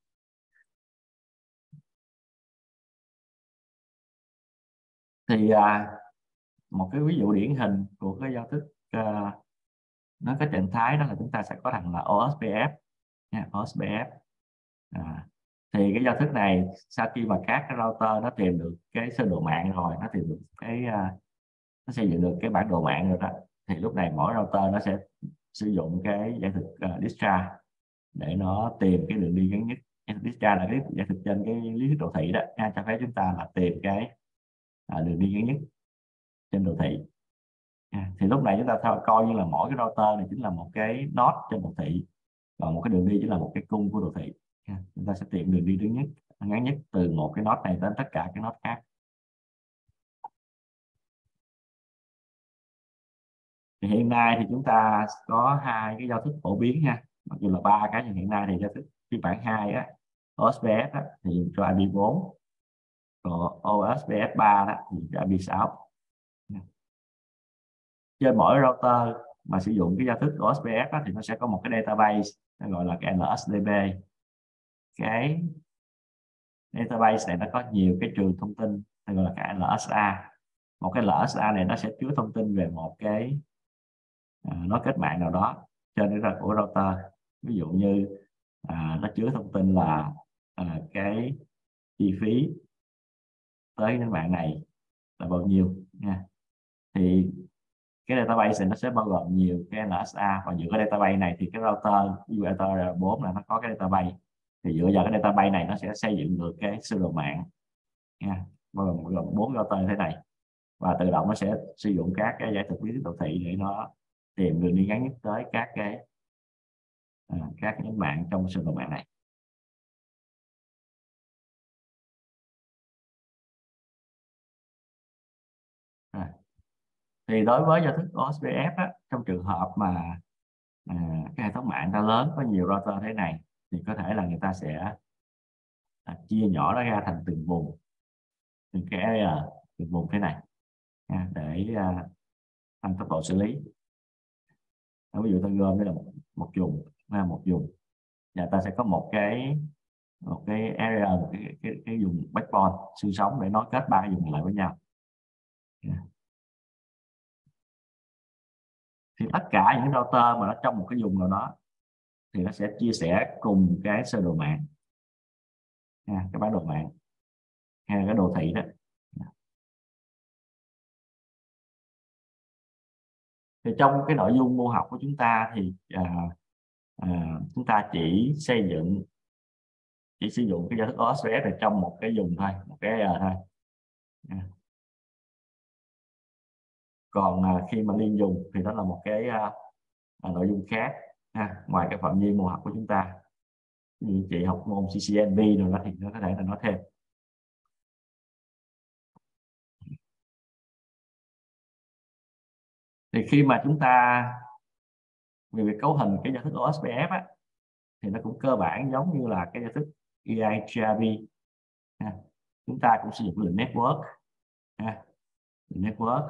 S1: Thì một cái ví dụ điển hình của cái giao thức nó có trạng thái đó là chúng ta sẽ có thằng là OSPF nha, OSPF. Thì cái giao thức này sau khi mà các cái router nó tìm được cái sơ đồ mạng rồi, nó tìm được nó xây dựng được cái bản đồ mạng rồi đó, thì lúc này mỗi router nó sẽ sử dụng cái giải thực discharge để nó tìm cái đường đi ngắn nhất. Discharge là cái giải thực trên cái lý thuyết đồ thị đó, cho phép chúng ta là tìm cái đường đi ngắn nhất trên đồ thị. Thì lúc này chúng ta coi như là mỗi cái router này chính là một cái node trên đồ thị, và một cái đường đi chính là một cái cung của đồ thị. Chúng ta sẽ tìm đường đi ngắn nhất từ một cái node này đến tất cả các node khác. Thì hiện nay thì chúng ta có hai cái giao thức phổ biến ha, mặc dù là ba cái, nhưng hiện nay thì giao thức phiên bản 2 á, OSPF á, thì dùng cho IP4, còn OSPF 3 đó, thì dùng cho IP6. Trên mỗi router mà sử dụng cái giao thức OSPF á, thì nó sẽ có một cái database, nó gọi là cái LSDB. Cái database này nó có nhiều cái trường thông tin, nó gọi là cái LSA. Một cái LSA này nó sẽ chứa thông tin về một cái nối kết mạng nào đó trên cái của router. Ví dụ như nó chứa thông tin là cái chi phí tới cái mạng này là bao nhiêu nha. Thì cái database này nó sẽ bao gồm nhiều cái LSA, và dựa cái database này thì cái router router 4 là nó có cái database, thì dựa vào cái database này nó sẽ xây dựng được cái sơ đồ mạng nha, bao gồm 4 router như thế này, và tự động nó sẽ sử dụng các cái giải thực lý thuyết đồ thị để nó tìm đường đi ngắn nhất tới các nhánh mạng trong sơ đồ mạng này. Thì đối với giao thức OSPF á, trong trường hợp mà cái hệ thống mạng ta lớn, có nhiều router thế này, thì có thể là người ta sẽ chia nhỏ nó ra thành từng vùng, từng cái area, từng vùng thế này để tăng tốc độ xử lý. Ví dụ ta gom đây là một vùng, một vùng, và ta sẽ có một cái area, cái vùng backbone xương sống để nối kết ba cái vùng lại với nhau. Thì tất cả những router mà nó trong một cái vùng nào đó thì nó sẽ chia sẻ cùng cái sơ đồ mạng, cái bản đồ mạng hay là cái đồ thị đó. Thì trong cái nội dung môn học của chúng ta thì chúng ta chỉ sử dụng cái giao thức OSPF này trong một cái vùng thôi, một cái thôi. Còn khi mà liên dùng thì đó là một cái nội dung khác ngoài cái phạm vi môn học của chúng ta. Như chị học môn CCNP rồi đó thì nó có thể là nói thêm. Thì khi mà chúng ta về việc cấu hình cái giao thức OSPF á, thì nó cũng cơ bản giống như là cái giao thức EIGRP. Chúng ta cũng sử dụng lượng network, network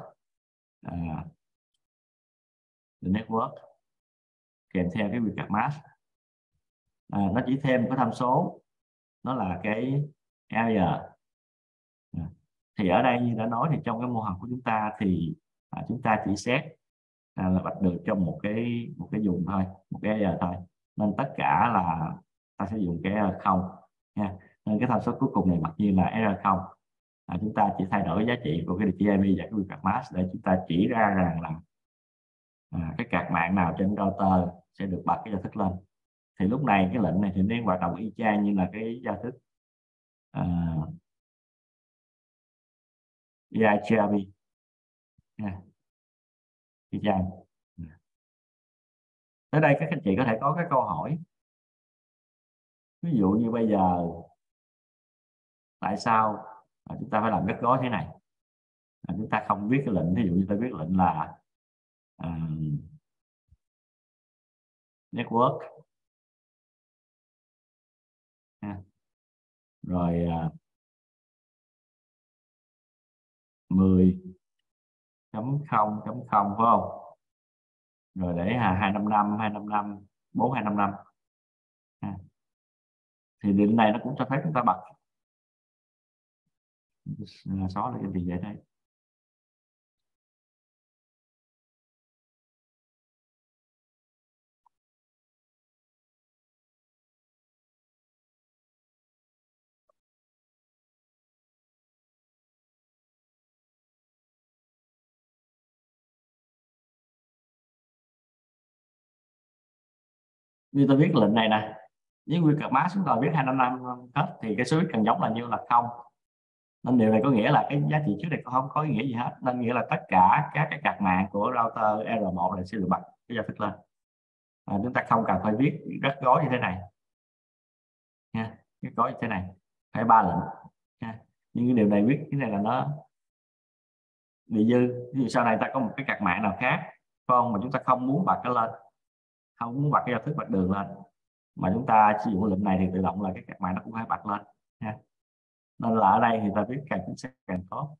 S1: network kèm theo cái việc mask. Nó chỉ thêm một cái tham số, nó là cái area. Thì ở đây như đã nói thì trong cái môn học của chúng ta thì chúng ta chỉ xét là vạch được trong một cái vùng thôi, một cái area thôi, nên tất cả là ta sẽ dùng cái không nha. Nên cái tham số cuối cùng này mặc nhiên là R0. Chúng ta chỉ thay đổi giá trị của cái DTIP và cái việc mask để chúng ta chỉ ra rằng là cái card mạng nào trên router sẽ được bật cái giao thức lên. Thì lúc này cái lệnh này thì nên hoạt động y chang như là cái giao thức EIGRP nha, y chang. Tới đây các anh chị có thể có cái câu hỏi, ví dụ như bây giờ tại sao chúng ta phải làm gắt gối thế này, chúng ta không viết cái lệnh, ví dụ như ta viết lệnh là network rồi 10.0.0 phải không, rồi để 255 4255 thì định này nó cũng cho phép chúng ta bật. Xóa lại cái gì vậy đây. Như tôi viết lệnh này nè, với quy card mask chúng ta viết 255 hết thì cái số cần giống là nhiêu, là 0. Nên điều này có nghĩa là cái giá trị trước này không có ý nghĩa gì hết, nên nghĩa là tất cả các cái card mạng của router R1 này sẽ được bật cái giao thức lên. Chúng ta không cần phải viết rất gói như thế này nha, cái gói như thế này phải 3 lệnh nha. Nhưng cái điều này viết cái này là nó bị dư. Ví dụ sau này ta có một cái card mạng nào khác không mà chúng ta không muốn bật cái lên, không muốn bật cái giao thức bật đường lên, mà chúng ta sử dụng lệnh này thì tự động là cái card mạng nó cũng phải bật lên nha. Nên là ở đây thì ta viết càng chính xác càng tốt.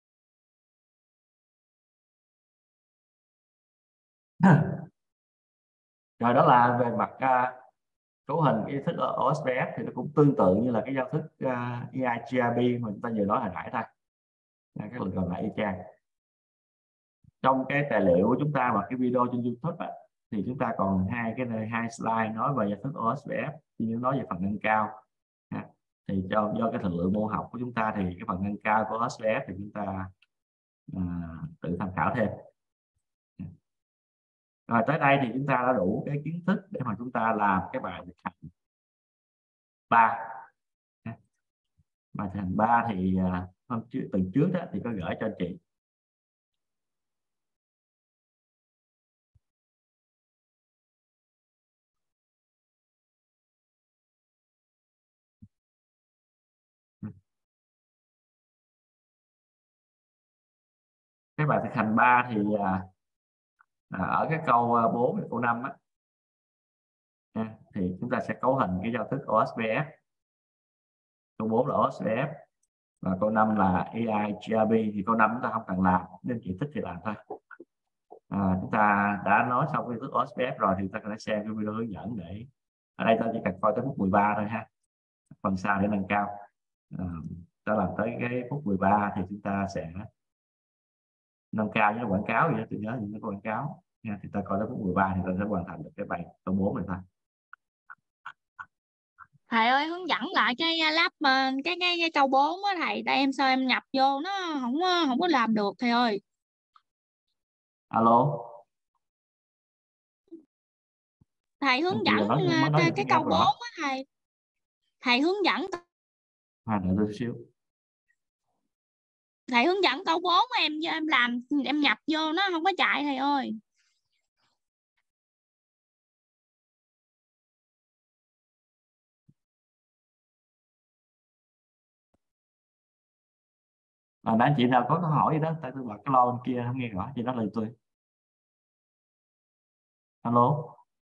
S1: Rồi đó là về mặt cấu hình cái thức OSPF thì nó cũng tương tự như là cái giao thức EIGRP mà chúng ta vừa nói hồi nãy thôi. Các lệnh còn lại y chang. Trong cái tài liệu của chúng ta và cái video trên YouTube thì chúng ta còn hai slide nói về giao thức OSPF, nhưng nói về phần nâng cao. Thì do cái thời lượng môn học của chúng ta thì cái phần nâng cao của OSPF thì chúng ta tự tham khảo thêm. Rồi tới đây thì chúng ta đã đủ cái kiến thức để mà chúng ta làm cái bài thực hành 3. Bài thực hành 3 thì tuần trước đó, thì có gửi cho anh chị. Cái bài thực hành 3 thì ở cái câu 4 và câu 5 thì chúng ta sẽ cấu hình cái giao thức OSPF. Câu 4 là OSPF và câu 5 là EIGRP. Thì câu 5 chúng ta không cần làm, nên chị thích thì làm thôi. Chúng ta đã nói xong cái thức OSPF rồi thì chúng ta có thể xem cái video hướng dẫn để ở đây ta chỉ cần coi tới phút 13 thôi ha, phần sau để nâng cao. Ta làm tới cái phút 13 thì chúng ta sẽ nâng cao với quảng cáo gì đó, tôi nhớ những cái quảng cáo nha. Thì ta coi tới phút 13 thì ta sẽ hoàn thành được cái bài câu 4 này thôi.
S2: Thầy ơi, hướng dẫn lại cái lab mà cái câu 4 á thầy, tại em sao em nhập vô nó không có làm được thầy ơi.
S1: Alo,
S2: Thầy
S1: anh
S2: hướng
S1: chị
S2: dẫn
S1: là mới nói
S2: cái
S1: nghe
S2: câu
S1: không
S2: 4
S1: rõ.
S2: á thầy. Thầy hướng dẫn
S1: Đợi tôi xíu.
S2: thầy hướng dẫn câu 4 em làm em nhập vô nó không có chạy thầy ơi.
S1: Anh chị nào có câu hỏi gì đó, tại tôi bật cái lo bên kia không nghe rõ, chị nói lời tôi. Alo.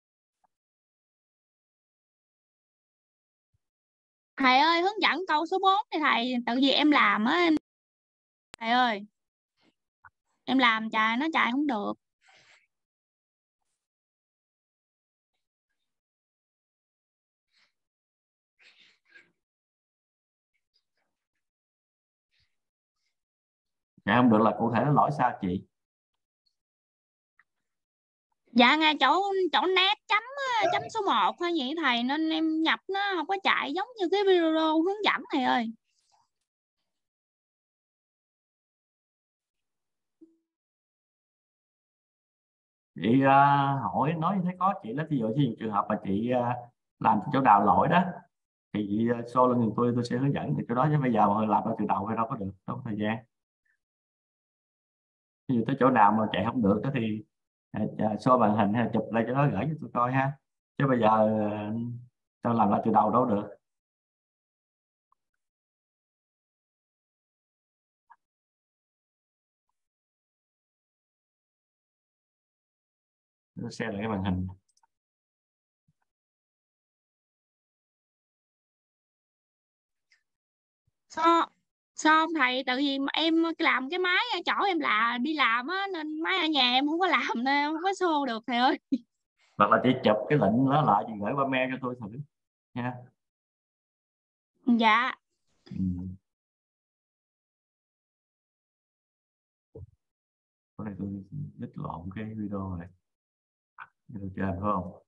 S2: Thầy ơi, hướng dẫn câu số 4 thì thầy, tự vì em làm á thầy ơi. Em làm nó chạy không được.
S1: Dạ không được là cụ thể nó lỗi sao chị?
S2: Dạ ngay chỗ chỗ nét chấm số 1 thôi vậy thầy, nên em nhập nó không có chạy giống như cái video hướng dẫn thầy ơi.
S1: Chị hỏi nói như thế có chị đó, ví dụ như trường hợp mà chị làm chỗ nào lỗi đó thì chị show lên giùm tôi sẽ hướng dẫn thì chỗ đó, chứ bây giờ mà làm ở từ đầu thì đâu có được, đâu có thời gian. Ví dụ tới chỗ nào mà chạy không được đó thì show màn hình hay là chụp lại cho nó gửi cho tôi coi ha, chứ bây giờ tao làm lại từ đầu đâu được. Nó share lại cái màn hình.
S2: sao sao không thầy? Tại vì mà em làm cái máy ở chỗ em là đi làm á, nên máy ở nhà em không có làm nên em không có show được thầy ơi.
S1: Hoặc là chị chụp cái link đó lại chị gửi qua mail cho tôi thử nha.
S2: Dạ.
S1: Ừ. Có này tôi đích lộn cái video này, video trên phải không?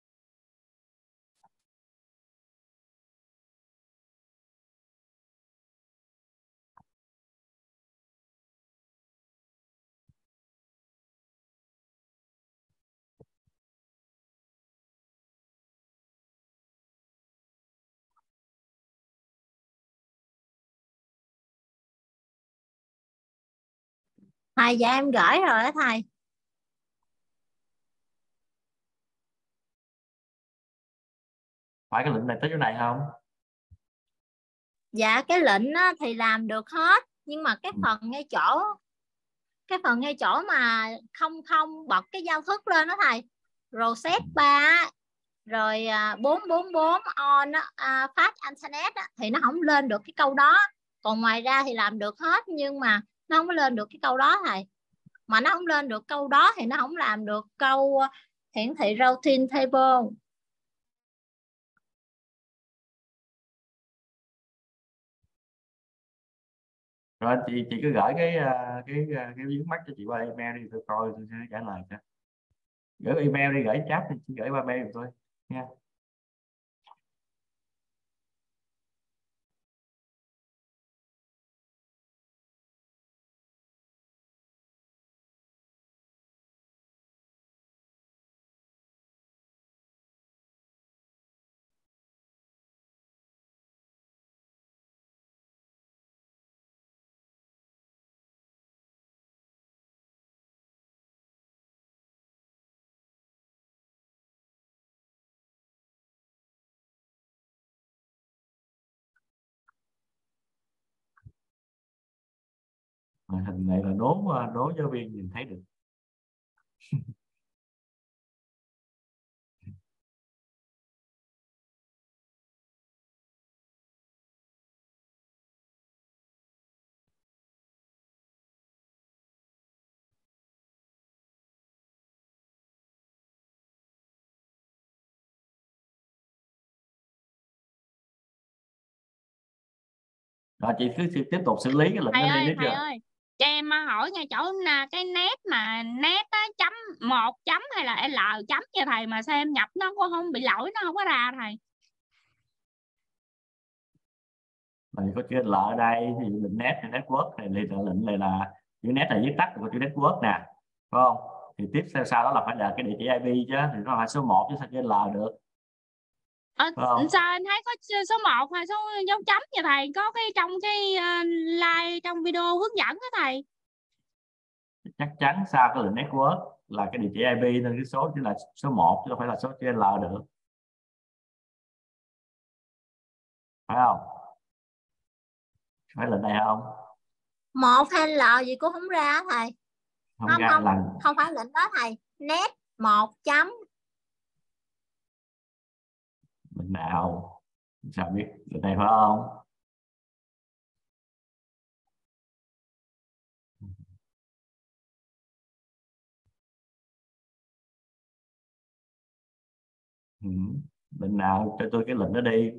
S3: Thầy, dạ em gửi rồi đó thầy.
S1: Phải cái link này tới chỗ này không?
S3: Dạ cái lệnh á, thì làm được hết, nhưng mà
S1: Ừ.
S3: cái phần ngay chỗ mà không không bật cái giao thức lên đó thầy, rồi set 3 rồi 444 on á, phát internet á, thì nó không lên được cái câu đó. Còn ngoài ra thì làm được hết, nhưng mà nó không có lên được cái câu đó thầy. Mà nó không lên được câu đó thì nó không làm được câu hiển thị routing table.
S1: Rồi chị cứ gửi cái vướng mắt cho chị qua email đi, tôi coi tôi sẽ trả lời cho. Gửi email đi, gửi chat thì chị gửi qua mail giùm tôi nha. Màn hình này là đố giáo viên nhìn thấy được. Rồi chị cứ tiếp tục xử lý cái lệnh đó đi, biết
S2: Thầy
S1: chưa?
S2: ơi, cho em hỏi ngay chỗ là cái nét mà nét á, chấm 1 chấm hay là L chấm nha thầy, mà sao em nhập nó cũng không bị lỗi, nó không có ra thầy.
S1: Này có chữ L ở đây thì lệnh net thì network này, thì lệnh này là chữ net là viết tắt của chữ network nè, phải không? Thì tiếp theo sau đó là phải là cái địa chỉ IP chứ, thì nó phải số 1 chứ sao chữ L được,
S2: Ờ,
S1: phải không?
S2: sao anh thấy có số 1 hay số dấu chấm nha thầy, có cái trong cái like trong video hướng dẫn đó thầy.
S1: Chắc chắn sau cái lệnh network là cái địa chỉ IP nên cái số chỉ là số 1 chứ không phải là số chữ L được, phải không? Phải lệnh này không?
S3: Một hay L gì cũng không ra thầy.
S1: Không
S3: Không
S1: ra
S3: không,
S1: là
S3: không phải lệnh đó thầy. Net 1 chấm.
S1: lệnh nào? Sao biết lệnh này phải không? Ừ. Lệnh nào cho tôi cái lệnh đó đi.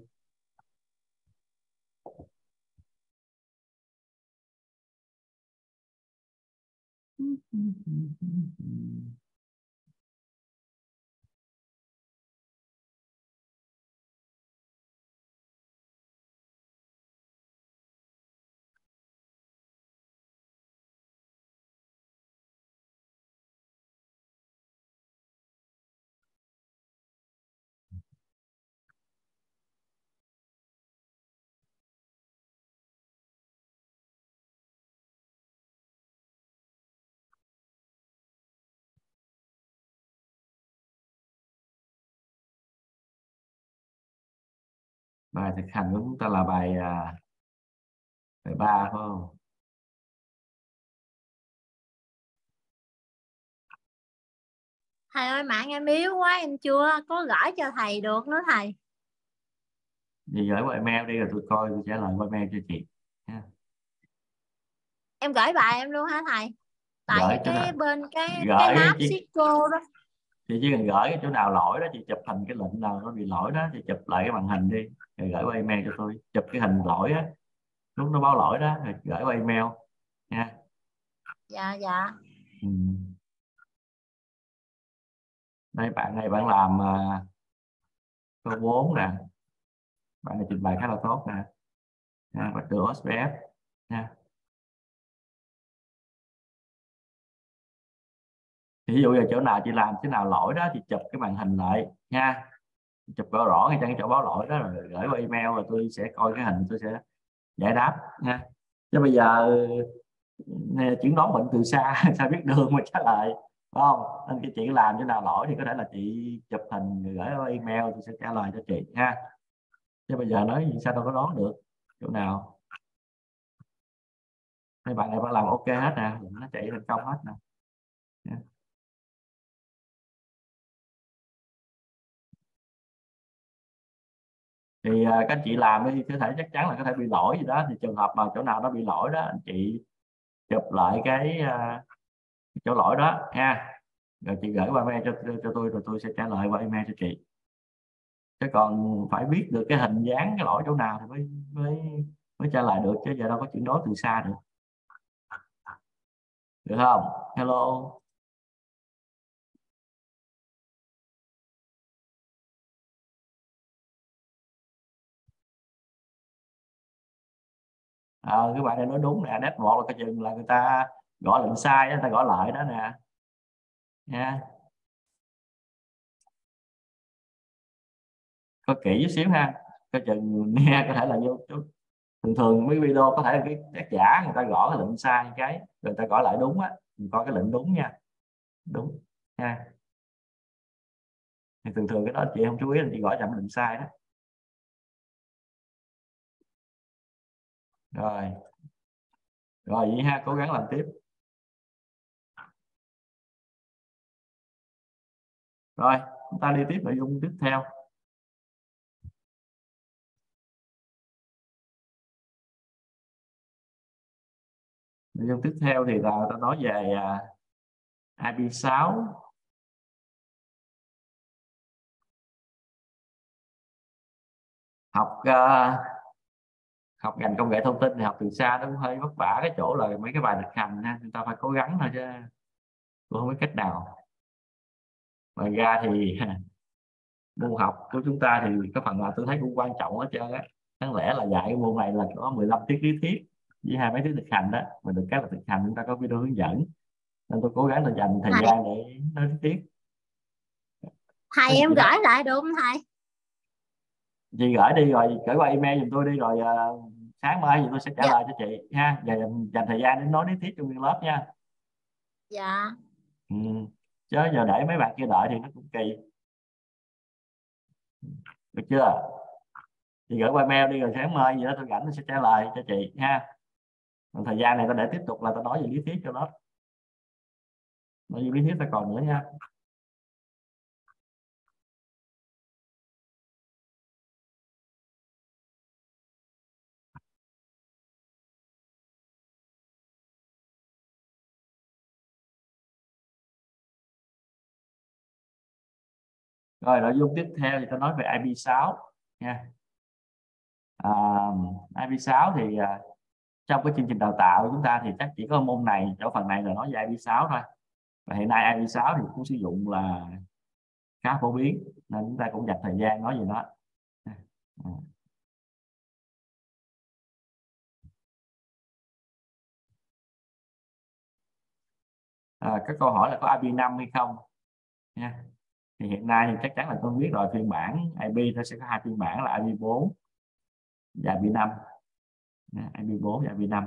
S1: Bài thực hành của chúng ta là bài 3 phải không?
S3: Thầy ơi, mạng em yếu quá, em chưa có gửi cho thầy được nữa thầy.
S1: Thì gửi qua email đi rồi tôi coi, tôi trả lời qua email cho chị nha.
S3: Em gửi bài em luôn hả thầy? Tại
S1: Gửi chỗ
S3: cái
S1: nào,
S3: bên cái
S1: gửi
S3: map
S1: chị
S3: Cisco đó.
S1: chỉ cần gửi cái chỗ nào lỗi đó, chị chụp hình cái lệnh nào nó bị lỗi đó, chị chụp lại cái màn hình đi rồi gửi qua email cho tôi, chụp cái hình lỗi á, lúc nó báo lỗi đó rồi gửi qua email nha.
S3: Dạ dạ.
S1: Ừ. Đây bạn này bạn làm câu 4 nè, bạn này trình bày khá là tốt nè, và từ OSPF nha. Thì ví dụ như chỗ nào chị làm chỗ nào lỗi đó, chị chụp cái màn hình lại nha, chụp rõ rõ ngay trên chỗ báo lỗi đó rồi gửi qua email, rồi tôi sẽ coi cái hình, tôi sẽ giải đáp nha. Chứ bây giờ chuyển đoán bệnh từ xa sao biết đường mà trả lời, đúng không? Nên cái chị làm chỗ nào lỗi thì có thể là chị chụp hình rồi gửi qua email, tôi sẽ trả lời cho chị ha. Chứ bây giờ nói gì sao đâu có đoán được chỗ nào. Mấy bạn này phải làm ok hết nè, nó chạy thành công hết nè. Thì các anh chị làm đi, có thể chắc chắn là có thể bị lỗi gì đó, thì trường hợp mà chỗ nào nó bị lỗi đó, anh chị chụp lại cái chỗ lỗi đó nha, rồi chị gửi qua mail cho tôi, rồi tôi sẽ trả lời qua email cho chị. Chứ còn phải biết được cái hình dáng cái lỗi chỗ nào thì mới trả lời được, chứ giờ đâu có chuyển đối từ xa được, được không? Hello. Các bạn này nói đúng nè, net một là cái chừng là người ta gọi lệnh sai, người ta gọi lại đó nè nha. Có kỹ chút xíu ha, cái chừng nghe có thể là vô thường thường mấy video có thể là cái tác giả người ta gõ cái lệnh sai cái rồi người ta gõ lại đúng á, mình coi cái lệnh đúng nha, đúng nha. Thì thường thường cái đó chị không chú ý là chị gõ chậm lệnh sai đó. Rồi rồi vậy ha, cố gắng làm tiếp. Rồi chúng ta đi tiếp nội dung tiếp theo. Nội dung tiếp theo thì là ta nói về IP6. Học ngành công nghệ thông tin thì học từ xa nó cũng hơi vất vả cái chỗ là mấy cái bài thực hành ha, chúng ta phải cố gắng thôi chứ cũng không biết cách nào. Ngoài ra thì môn học của chúng ta thì cái phần nào tôi thấy cũng quan trọng hết trơn á. Đáng lẽ là dạy cái môn này là có 15 tiết lý thuyết với 2 mấy tiết thực hành đó, mà được cái là thực hành chúng ta có video hướng dẫn, nên tôi cố gắng là dành thời
S3: Thầy,
S1: gian để nói tiết.
S3: thầy em
S1: Chị nói
S3: gửi lại được không thầy?
S1: chị gửi đi rồi gửi qua email giùm tôi đi, rồi sáng mai thì tôi sẽ trả
S3: Dạ
S1: lời cho chị ha, và dành thời gian để nói lý thuyết trong nguyên lớp nha.
S3: dạ.
S1: Ừ. Chứ giờ để mấy bạn kia đợi thì nó cũng kỳ, được chưa? Chị gửi qua mail đi rồi sáng mai gì đó tôi rảnh tôi sẽ trả lời cho chị ha. Còn thời gian này ta để tiếp tục là ta nói về lý thuyết cho nó, nói về lý thuyết ta còn nữa nha. Rồi nội dung tiếp theo thì ta nói về IP6 nha. IP6 thì trong cái chương trình đào tạo của chúng ta thì chắc chỉ có môn này, chỗ phần này là nói về IP6 thôi, và hiện nay IP6 thì cũng sử dụng là khá phổ biến, nên chúng ta cũng dành thời gian nói về nó. Các câu hỏi là có IP5 hay không nha. Thì hiện nay thì chắc chắn là tôi biết rồi, phiên bản IP nó sẽ có 2 phiên bản là IP4 và IP5. IP4 và IP5.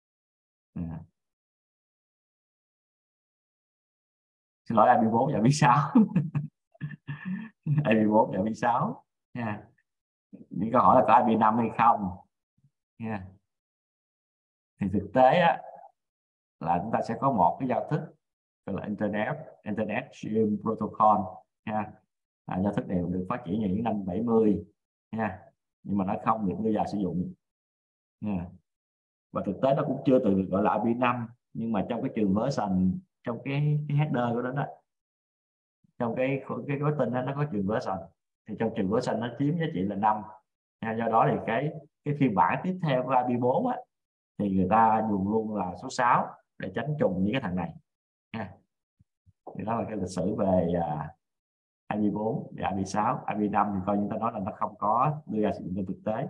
S1: Xin lỗi, IP4 và IP6. IP4 và IP6 nha. những câu hỏi là có IP5 hay không nha. Thì thực tế á, là chúng ta sẽ có một cái giao thức gọi là Internet Stream Protocol nha. Giao thức này được phát triển vào những năm 70 nha, nhưng mà nó không được đưa vào sử dụng nha. Và thực tế nó cũng chưa từng được gọi là IP5, nhưng mà trong cái trường version, trong cái header của nó đó, trong cái gói tin đó, nó có trường version, thì trong trường version nó chiếm giá trị là 5 nha. Do đó thì cái phiên bản tiếp theo của IP4 á, thì người ta dùng luôn là số 6 để tránh trùng với cái thằng này nha. Thì đó là cái lịch sử về IP4 và IP6. IP5 thì coi như ta nói là nó không có đưa ra sử dụng trong thực tế.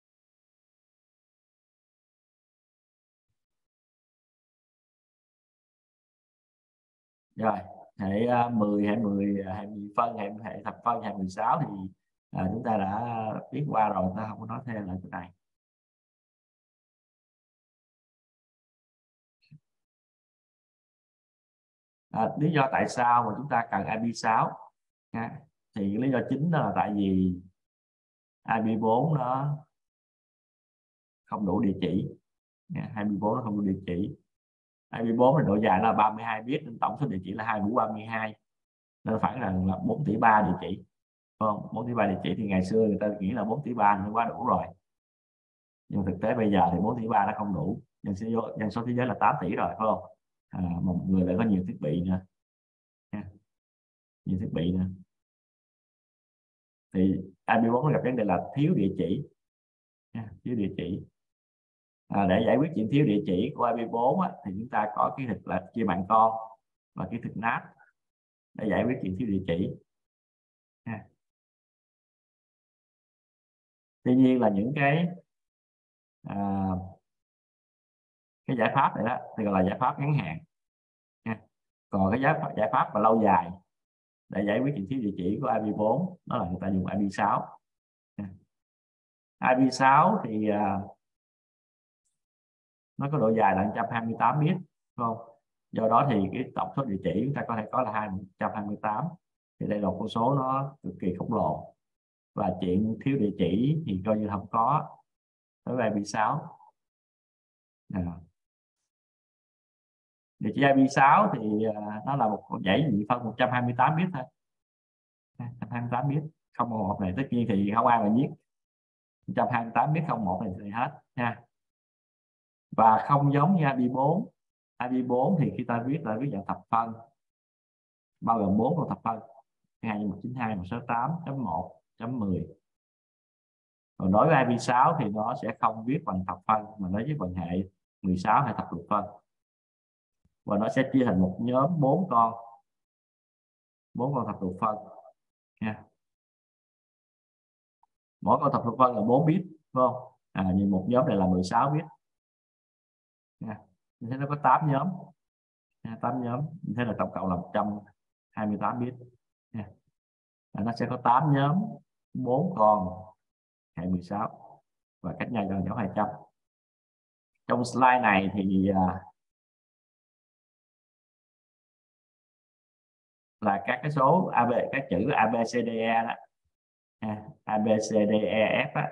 S1: Rồi hệ 10, hệ 10, hệ 10 phân, hệ thập phân, hệ 16 thì chúng ta đã biết qua rồi, ta không có nói thêm lại cái này. Lý do tại sao mà chúng ta cần IP6 nha, thì lý do chính đó là tại vì IP4 nó không đủ địa chỉ nha. IP4 nó không đủ địa chỉ. IP4 thì độ dài là 32 bit, nên tổng số địa chỉ là 2 mũ 32, nên phải là 4 tỷ 3 địa chỉ, không? 4 tỷ 3 địa chỉ thì ngày xưa người ta nghĩ là 4 tỷ 3 nó quá đủ rồi, nhưng thực tế bây giờ thì 4 tỷ 3 nó không đủ. Dân số thế giới là 8 tỷ rồi, phải không? Một người lại có nhiều thiết bị nữa nha. Nhiều thiết bị nữa thì IP4 nó gặp vấn đề là thiếu địa chỉ nha, thiếu địa chỉ. Để giải quyết chuyện thiếu địa chỉ của IP4 á, thì chúng ta có kỹ thuật là chia mạng con và kỹ thuật NAT để giải quyết chuyện thiếu địa chỉ nha. Tuy nhiên là những cái giải pháp này đó thì gọi là giải pháp ngắn hạn nha. Còn cái giải pháp mà lâu dài để giải quyết chuyện thiếu địa chỉ của IP4 đó là người ta dùng IP6. IP6 thì nó có độ dài là 128 bit, không? Do đó thì cái tổng số địa chỉ chúng ta có thể có là 128. Thì đây là một con số nó cực kỳ khổng lồ, và chuyện thiếu địa chỉ thì coi như không có đối với IP6. Địa chỉ IP6 thì nó là một dãy nhị phân 128 bit thôi, 128 bit, không một này. Tất nhiên thì không ai mà viết 128 bit không một này thì hết nha. Và không giống như IP4. IP4 thì khi ta viết là viết dạng thập phân, bao gồm 4 con thập phân 192, 168, 1, 10. Còn đối với IP6 thì nó sẽ không viết bằng thập phân, mà nó viết bằng hệ 16, hệ thập lục phân, và nó sẽ chia thành một nhóm 4 con thập lục phân nha. Mỗi con thập lục phân là 4 bit, đúng không? Nhưng một nhóm này là 16 bit nha. Như thế nó có 8 nhóm, 8 nhóm, như thế là tổng cộng là 128 bit nha. Nó sẽ có 8 nhóm 4 con hệ 16 và cách nhau gần nhau 200. Trong slide này thì là các cái số AB, các chữ ABCDE đó, ABCDEF á,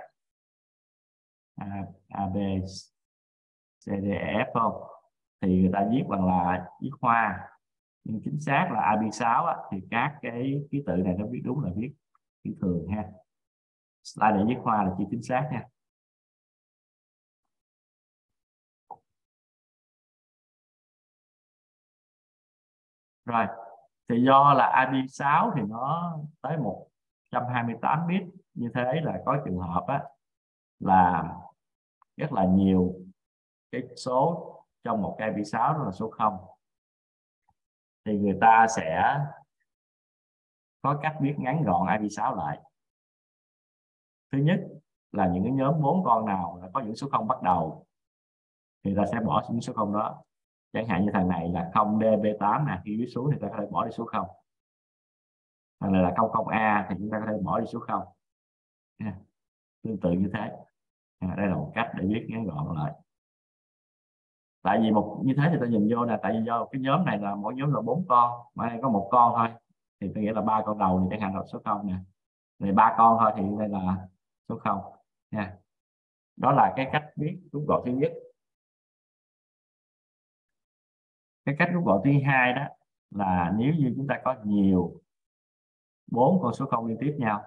S1: ABCDEF không, thì người ta viết bằng là viết hoa, nhưng chính xác là IP6 á, thì các cái ký tự này nó viết đúng là viết chữ thường ha. Slide này viết hoa là chỉ chính xác nha. Rồi thì do là IP6 thì nó tới 128 bit, như thế là có trường hợp á, là rất là nhiều cái số trong một cái IP6 đó là số 0, thì người ta sẽ có cách viết ngắn gọn IP6 lại. Thứ nhất là những cái nhóm 4 con nào là có những số 0 bắt đầu thì ta sẽ bỏ những số 0 đó. Chẳng hạn như thằng này là 0DB8 nè, khi viết xuống thì ta có thể bỏ đi số 0. Thằng này là 00A thì chúng ta có thể bỏ đi số 0. Tương tự như thế. Đây là một cách để viết ngắn gọn lại. Tại vì như thế thì ta nhìn vô là tại vì do cái nhóm này là mỗi nhóm là 4 con, mà đây có một con thôi thì tôi nghĩ là 3 con đầu thì chẳng hạn là số 0 nè, này 3 con thôi thì đây là số 0 nha. Đó là cái cách viết rút gọn thứ nhất. Cái cách rút gọn thứ hai đó là nếu như chúng ta có nhiều 4 con số 0 liên tiếp nhau,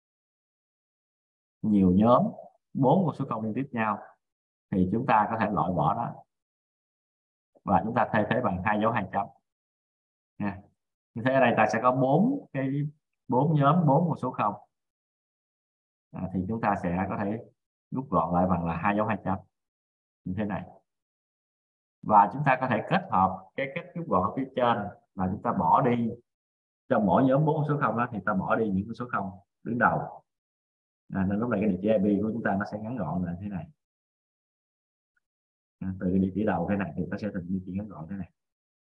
S1: nhiều nhóm 4 con số 0 liên tiếp nhau, thì chúng ta có thể loại bỏ đó và chúng ta thay thế bằng 2 dấu 2 chấm nha. Như thế ở đây ta sẽ có 4 nhóm 4 con số 0, thì chúng ta sẽ có thể rút gọn lại bằng là 2 dấu 2 chấm như thế này. Và chúng ta có thể kết hợp cái cách rút gọn ở phía trên là chúng ta bỏ đi trong mỗi nhóm 4 số 0 đó, thì ta bỏ đi những con số 0 đứng đầu, nên lúc này cái địa chỉ IP của chúng ta nó sẽ ngắn gọn là thế này. Từ cái địa chỉ đầu thế này thì ta sẽ thành địa chỉ ngắn gọn thế này.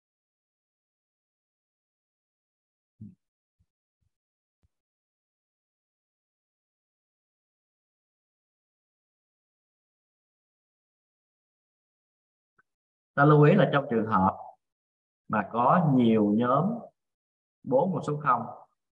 S1: Ta lưu ý là trong trường hợp mà có nhiều nhóm 4 con số 0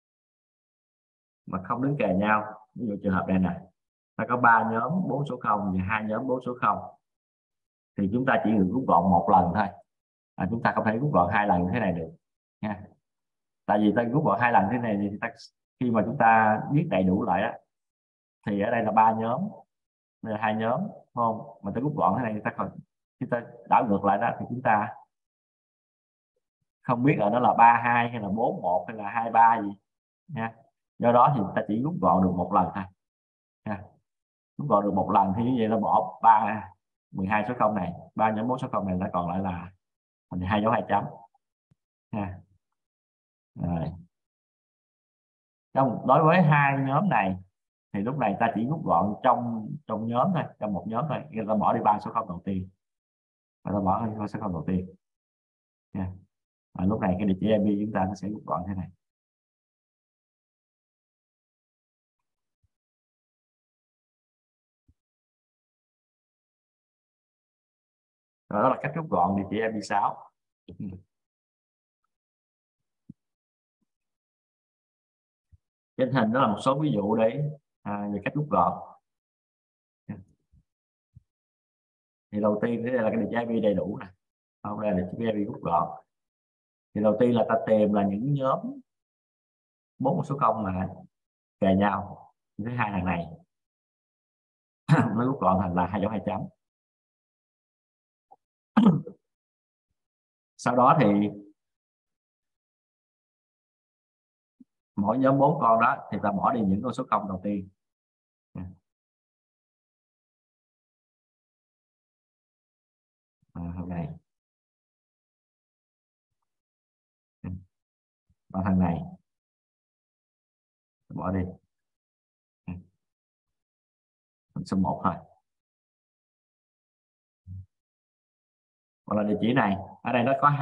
S1: mà không đứng kề nhau, ví dụ trường hợp này nè, ta có 3 nhóm 4 số 0 và 2 nhóm 4 số 0, thì chúng ta chỉ được rút gọn một lần thôi, chúng ta không thể rút gọn 2 lần như thế này được nha. Tại vì ta rút gọn 2 lần thế này thì khi mà chúng ta viết đầy đủ lại đó, thì ở đây là 3 nhóm, đây là 2 nhóm, đúng không? Mà ta rút gọn thế này chúng ta đảo ngược lại đó thì chúng ta không biết là nó là 32 hay là 41 hay là 23 gì nha. Do đó thì ta chỉ rút gọn được một lần thôi nha. Rút gọn được một lần thì như vậy nó bỏ 12 số 0 này, 3 nhóm 4 số 0 này, nó còn lại là 2 dấu 2 chấm nha. Rồi. Đối với hai nhóm này thì lúc này ta chỉ rút gọn trong nhóm thôi, trong một nhóm thôi, người ta bỏ đi 3 số 0 đầu tiên và ta bỏ đi 3 số 0 đầu tiên nha. Và lúc này cái địa chỉ IP chúng ta nó sẽ rút gọn thế này. Rồi, đó là cách rút gọn địa chỉ IP6. Trên hình đó là một số ví dụ để về cách rút gọn. Thì đầu tiên đây là cái địa chỉ IP đầy đủ nè, không, đây là địa chỉ IP rút gọn. Thì đầu tiên là ta tìm là những nhóm 4 con số 0 mà kề nhau, thứ hai thằng này nó rút gọn thành là 2 dấu 2 chấm. Sau đó thì mỗi nhóm 4 con đó thì ta bỏ đi những con số 0 đầu tiên. Thằng này và thằng này bỏ đi, số 1 thôi. Hoặc là địa chỉ này, ở đây nó có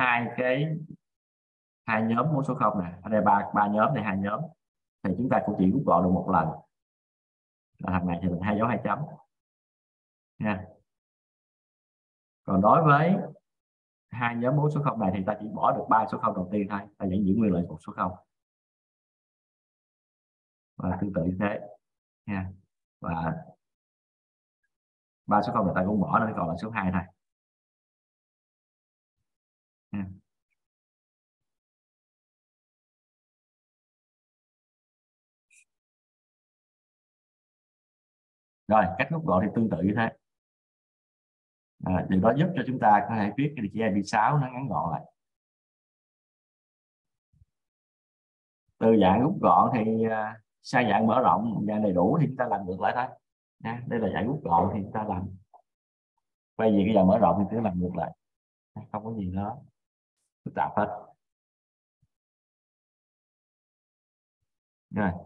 S1: hai nhóm 4 số 0 nè, ở đây ba nhóm này, 2 nhóm, thì chúng ta cũng chỉ rút gọn được một lần là thằng này thì mình 2 dấu 2 chấm nha. Còn đối với hai nhóm 4 số 0 này thì ta chỉ bỏ được 3 số 0 đầu tiên thôi, ta vẫn giữ nguyên lại một số 0 và tương tự như thế nha. Và 3 số 0 này ta cũng bỏ, nó còn là số 2 thôi nha. Rồi, cách rút gọn thì tương tự như thế. Điều đó giúp cho chúng ta có thể viết cái địa chỉ IP6 nó ngắn gọn lại. Từ dạng rút gọn thì sang dạng mở rộng, dạng đầy đủ thì chúng ta làm ngược lại thôi nha. Đây là dạng rút gọn thì chúng ta làm, quay về cái dạng mở rộng thì chúng ta làm ngược lại, không có gì đó phức tạp hết. Rồi.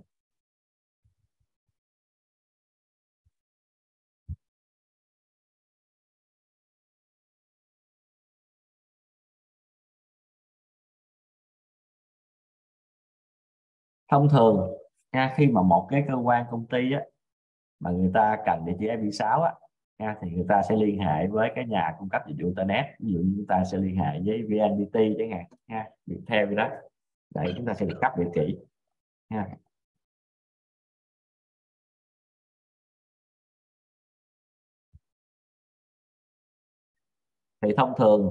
S1: Thông thường nha, khi mà một cái cơ quan công ty á, mà người ta cần địa chỉ IP6 á nha, thì người ta sẽ liên hệ với cái nhà cung cấp dịch vụ internet. Ví dụ như chúng ta sẽ liên hệ với VNPT chẳng hạn nha, Viettel gì đó, để chúng ta sẽ được cấp địa chỉ nha. Thì thông thường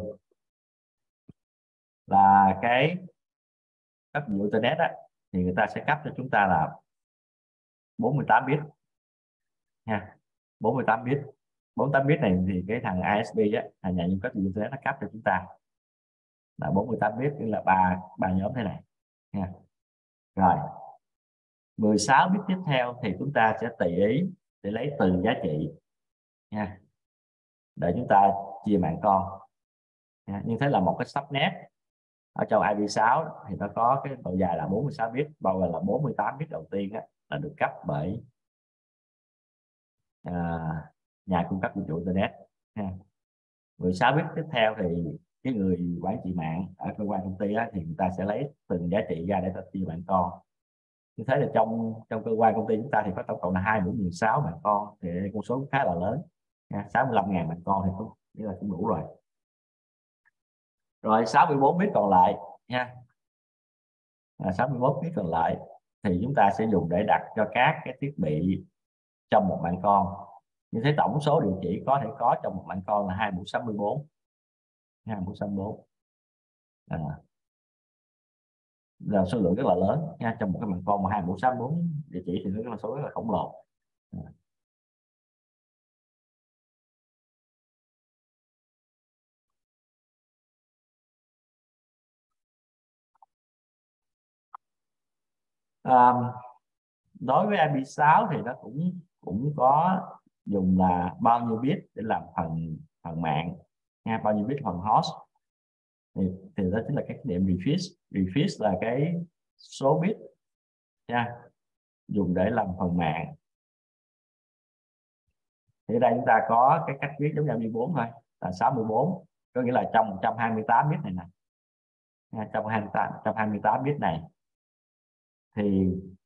S1: là cái cấp dữ internet á, thì người ta sẽ cấp cho chúng ta là 48 bit nha, 48 bit. 48 bit này thì cái thằng ISP á, thằng nhà cung cấp dữ internet nó cấp cho chúng ta là 48 bit, tức là ba nhóm thế này nha. Rồi 16 bit tiếp theo thì chúng ta sẽ tùy ý để lấy từng giá trị nha, để chúng ta chia mạng con nha. Như thế là một cái subnet ở trong IP6 thì nó có cái độ dài là 46 bit, bao gồm là 48 bit đầu tiên á, là được cấp bởi nhà cung cấp dịch vụ internet ha. 16 bit tiếp theo thì cái người quản trị mạng ở cơ quan công ty á, thì người ta sẽ lấy từng giá trị ra để ta chia mạng con. Như thế là trong cơ quan công ty chúng ta thì có tổng cộng là 2 mũ 16 mạng con, thì con số cũng khá là lớn, 65.000 mạng con thì cũng nghĩa là cũng đủ rồi. Rồi 64 bit còn lại nha, 61 bit còn lại thì chúng ta sẽ dùng để đặt cho các cái thiết bị trong một mạng con. Như thế tổng số địa chỉ có thể có trong một mạng con là 2 mũ 64, 2 mũ 64 là số lượng rất là lớn nha. Trong một cái mạng con mà 2 mũ 64 địa chỉ thì nó là số rất là khổng lồ. Đối với IP6 thì nó cũng có dùng là bao nhiêu bit để làm phần mạng nha, bao nhiêu bit phần host, thì đó chính là cái niệm refresh. Refresh là cái số bit nha, dùng để làm phần mạng. Thì ở đây chúng ta có cái cách viết giống như IP4 thôi, là 64, có nghĩa là trong 128 bit này nè, trong 128 bit này thì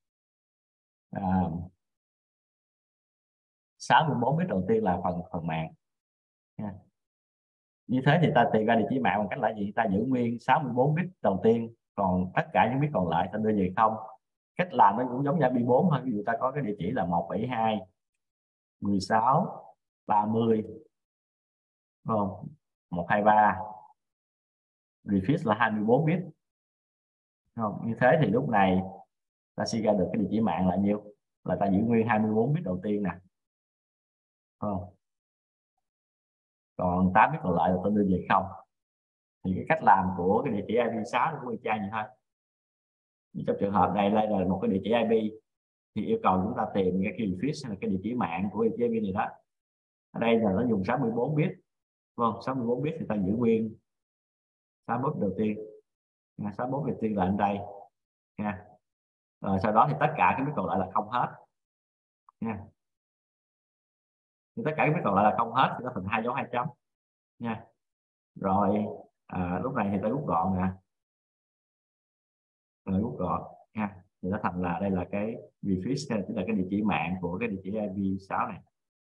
S1: 64 bit đầu tiên là phần mạng nha. Như thế thì ta tìm ra địa chỉ mạng bằng cách là gì? Ta giữ nguyên 64 bit đầu tiên, còn tất cả những bit còn lại ta đưa về không. Cách làm nó cũng giống như IP4 thôi. Ví dụ ta có cái địa chỉ là 172 16 30 không 123, refresh là 24 bit không. Như thế thì lúc này ta suy ra được cái địa chỉ mạng là nhiêu, là ta giữ nguyên 24 bit đầu tiên nè không, còn 8 bit còn lại là ta đưa về không. Thì cái cách làm của cái địa chỉ IP6 nó cũng y chang như thôi. Trong trường hợp này đây là một cái địa chỉ IP thì yêu cầu chúng ta tìm cái refresh hay là cái địa chỉ mạng của địa chỉ IP này đó. Ở đây là nó dùng 64 bit, vâng, 64 bit thì ta giữ nguyên 64 đầu tiên, 64 đầu tiên là ở đây nha. Rồi sau đó thì tất cả cái bit còn lại là không hết nha. Thì tất cả các bit còn lại là không hết thì nó thành 2 dấu 2 chấm nha. Rồi lúc này thì ta rút gọn nè, rút gọn nha, thì nó thành là đây là cái refresh, tức là cái địa chỉ mạng của cái địa chỉ IP6 này.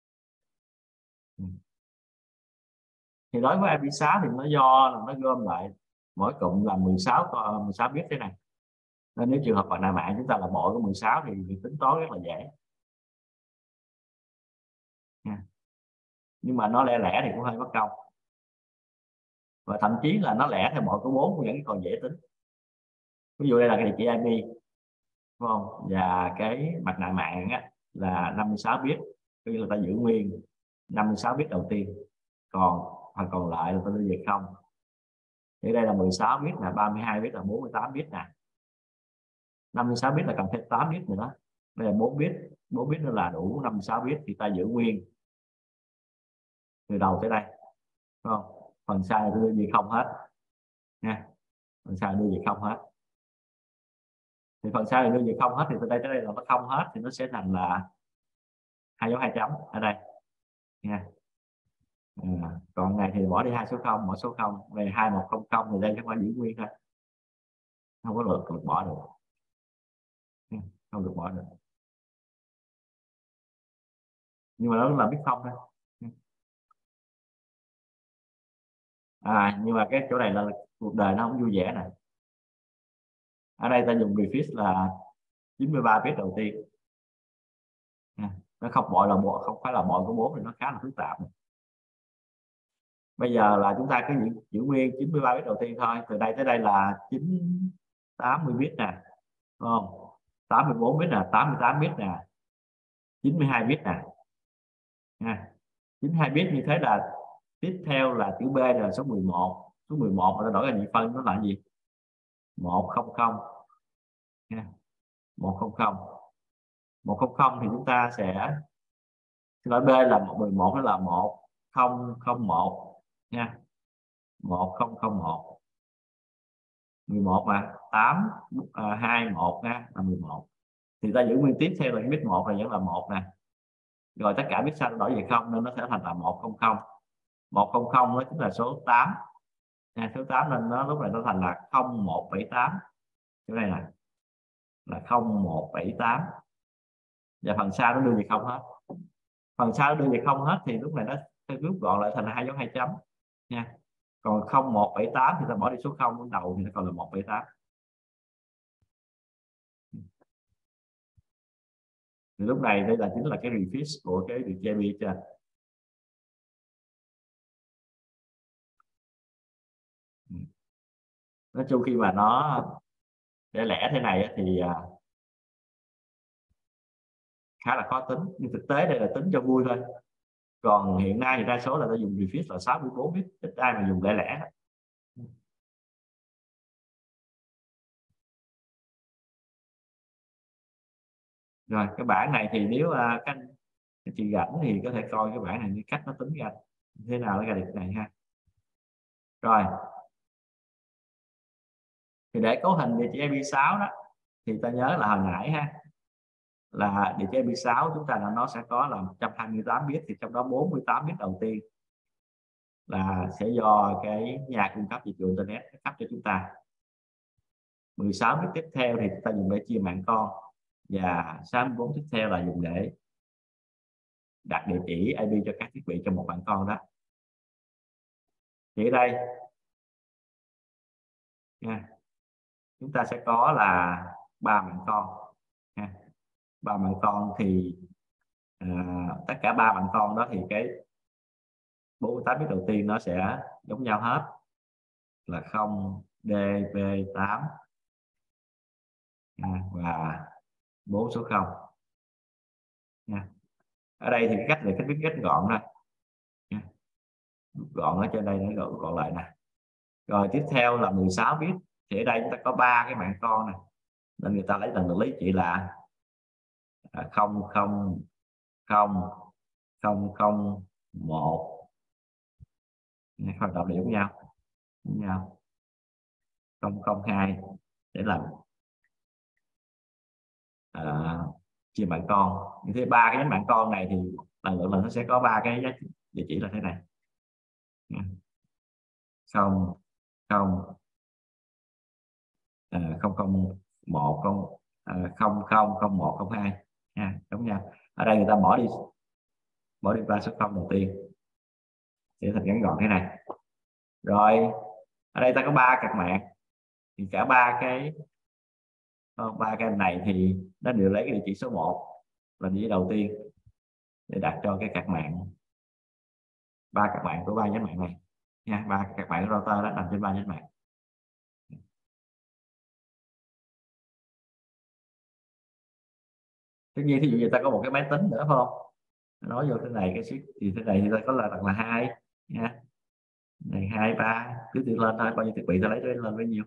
S1: Thì đối với IP6 thì nó do là nó gom lại mỗi cụm là 16 bit thế này, nên nếu trường hợp bạn nào mạng chúng ta là bộ có 16 thì việc tính toán rất là dễ nha. Nhưng mà nó lẻ lẻ thì cũng hơi mất công, và thậm chí là nó lẻ theo bộ có 4 cũng vẫn còn dễ tính. Ví dụ đây là cái địa chỉ IP đúng không, và cái mặt nạ mạng á, là 56 bit, tức là ta giữ nguyên 56 bit đầu tiên, còn phần còn lại là ta đưa về không. Thì đây là 16 bit là 32 bit là 48 bit nè, 56 bit là cần thêm 8 bit nữa, đây là 4 bit, 4 bit nữa là đủ 56 bit, thì ta giữ nguyên từ đầu tới đây đúng không. Phần sau là đưa về không hết nha, phần sau đưa về không hết. Thì phần sau là đưa về không hết thì từ đây tới đây là nó không hết, thì nó sẽ thành là 2 dấu 2 chấm ở đây nha. Còn này thì bỏ đi 2 số 0, bỏ số 0 về 2100 thì đây chắc phải giữ nguyên thôi, không có được bỏ được, không được bỏ được, nhưng mà nó là biết không thôi. Nhưng mà cái chỗ này là cuộc đời nó không vui vẻ này. Ở đây ta dùng refresh là 93 bit đầu tiên, nó không gọi là bộ, không phải là bộ của 4 thì nó khá là phức tạp. Bây giờ là chúng ta cứ giữ nguyên 93 bit đầu tiên thôi. Từ đây tới đây là 80 bit nè, đúng không? 84 bit nè, 88 bit nè, 92 bit nè. Ha. 92 bit như thế là tiếp theo là chữ B là số 11. Số 11 mà nó đổi ra nhị phân nó là gì? 100. Ha. 100. 100 thì chúng ta sẽ loại B là 11 đó là 1001 nha. 1001 11 mà 821 ha là 11. Thì ta giữ nguyên tiếp theo là cái bit 1 này vẫn là 1 nè. Rồi tất cả bit sau đổi về 0 nên nó sẽ thành là 100. 100 nó chính là số 8. Nha, số 8 nên nó lúc này nó thành là 0178. Cái này nè là 0178. Và phần sau nó đưa về 0 hết. Phần sau đưa về 0 hết thì lúc này nó sẽ rút gọn lại thành là 2 dấu 2 chấm nha. Còn 0178 thì ta bỏ đi số 0 ở đầu thì nó còn là 178. Thì lúc này đây là chính là cái refresh của cái việc JB trên. Nói chung khi mà nó để lẻ thế này thì khá là khó tính, nhưng thực tế đây là tính cho vui thôi. Còn hiện nay thì đa số là ta dùng refresh là 64 bit, ít ai mà dùng lẻ lẻ. Rồi cái bảng này thì nếu các chị rảnh thì có thể coi cái bảng này như cách nó tính ra thế nào nó ra được cái này ha. Rồi thì để cấu hình địa chỉ IP6 đó thì ta nhớ là hồi nãy ha, là địa chỉ IP6 chúng ta là nó sẽ có là 128 bit, thì trong đó 48 bit đầu tiên là sẽ do cái nhà cung cấp dịch vụ internet cấp cho chúng ta. 16 bit tiếp theo thì chúng ta dùng để chia mạng con, và 64 tiếp theo là dùng để đặt địa chỉ IP cho các thiết bị trong một mạng con đó. Thì ở đây nha, chúng ta sẽ có là 3 mạng con nha. 3 mạng con thì tất cả 3 mạng con đó thì cái 48 bit đầu tiên nó sẽ giống nhau hết là 0DB8 và 4 số 0 nha. Ở đây thì cái cách này cách viết rất gọn thôi nha. Gọn ở trên đây nó gọn lại nè. Rồi tiếp theo là 16 bit, thì ở đây chúng ta có 3 cái mạng con này nên người ta lấy lần lượt lấy chị là 0 0 0 0 0 1 hoạt động đều giống nhau 002 để làm chia mạng con. Như thế 3 cái nhánh mạng con này thì lần lượt là nó sẽ có 3 cái giá trị địa chỉ là thế này 0 0 001 000102 ha, giống nhau. Ở đây người ta bỏ đi 3 số 0 đầu tiên sẽ thành ngắn gọn thế này. Rồi ở đây ta có 3 card mạng thì cả ba cái này thì nó đều lấy cái địa chỉ số 1 là địa chỉ đầu tiên để đặt cho cái card mạng, 3 card mạng của 3 nhánh mạng này nha. 3 card mạng của router đó nằm trên 3 nhánh mạng. Tất nhiên thí dụ như ta có một cái máy tính nữa phải không, nói vô cái này cái shift thì thế này thì ta có là đặt là 2 nha, này 2 3 cứ tự lên thôi, bao nhiêu thiết bị ta lấy lên bấy nhiêu.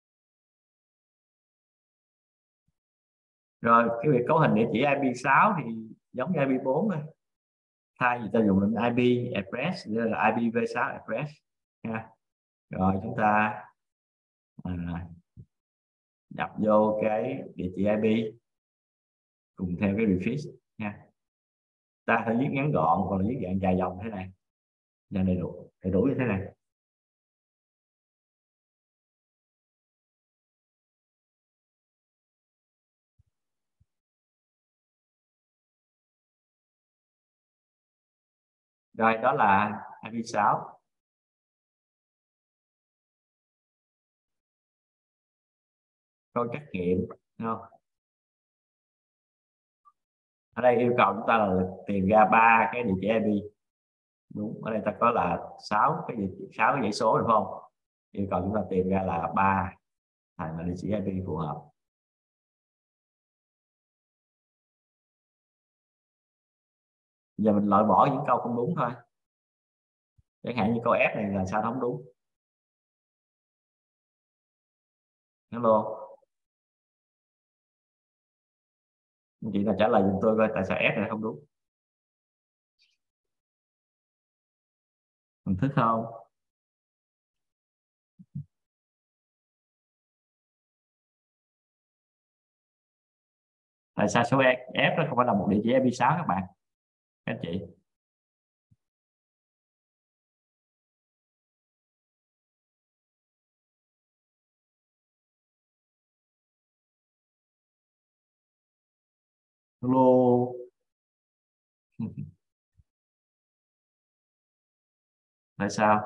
S1: Rồi cái việc cấu hình địa chỉ IP6 thì giống như IP4 thôi, thay vì ta dùng lệnh IP address là IPv6 address nha. Rồi chúng ta nhập vô cái địa chỉ IP cùng theo cái refresh nha. Ta phải viết ngắn gọn, còn là viết dạng dài dòng thế này, dạng đầy đủ như thế này. Rồi đó là IP6. Câu trắc nghiệm đúng không? Ở đây yêu cầu chúng ta là tìm ra 3 cái địa chỉ IP Đúng, ở đây ta có là 6 cái dãy số, đúng không? Yêu cầu chúng ta tìm ra là 3 thằng là địa chỉ IP phù hợp. Giờ mình loại bỏ những câu không đúng thôi. Chẳng hạn như câu F này là sao không đúng. Hello, anh chị là trả lời giùm tôi coi tại sao F này không đúng. Mình thích không? Tại sao số F đó không phải là một địa chỉ IP6 các bạn, các anh chị? Hello. Tại sao?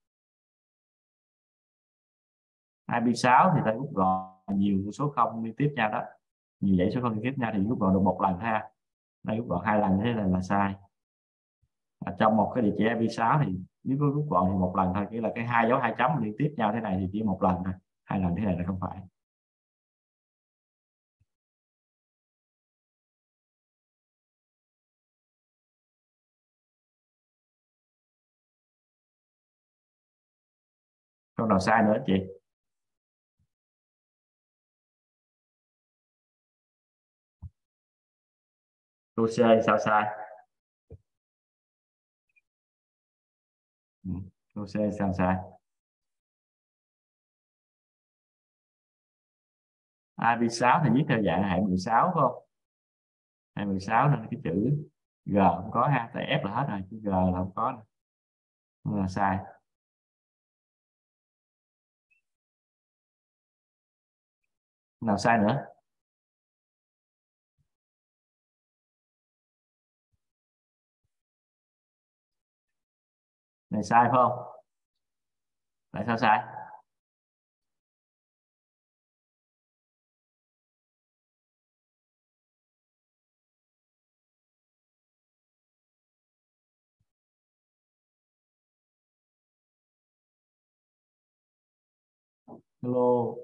S1: IP6 thì ta rút gọn nhiều số không liên tiếp nhau đó, nhiều dãy số không liên tiếp nhau thì rút gọn được một lần ha. Đây rút gọn 2 lần, thế là sai. Trong một cái địa chỉ IP6 thì nếu có rút gọn thì một lần thôi, chỉ là cái hai dấu hai chấm liên tiếp nhau thế này thì chỉ một lần thôi, 2 lần thế này là không phải. Câu nào sai nữa chị? Câu C sao sai? Câu C sao sai? IP6 thì viết theo dạng hệ 16 phải không? Hệ 16 nên cái chữ G không có ha, tại F là hết rồi, chữ G là không có, nên là sai. Nào sai nữa? Này sai phải không? Tại sao sai? Hello.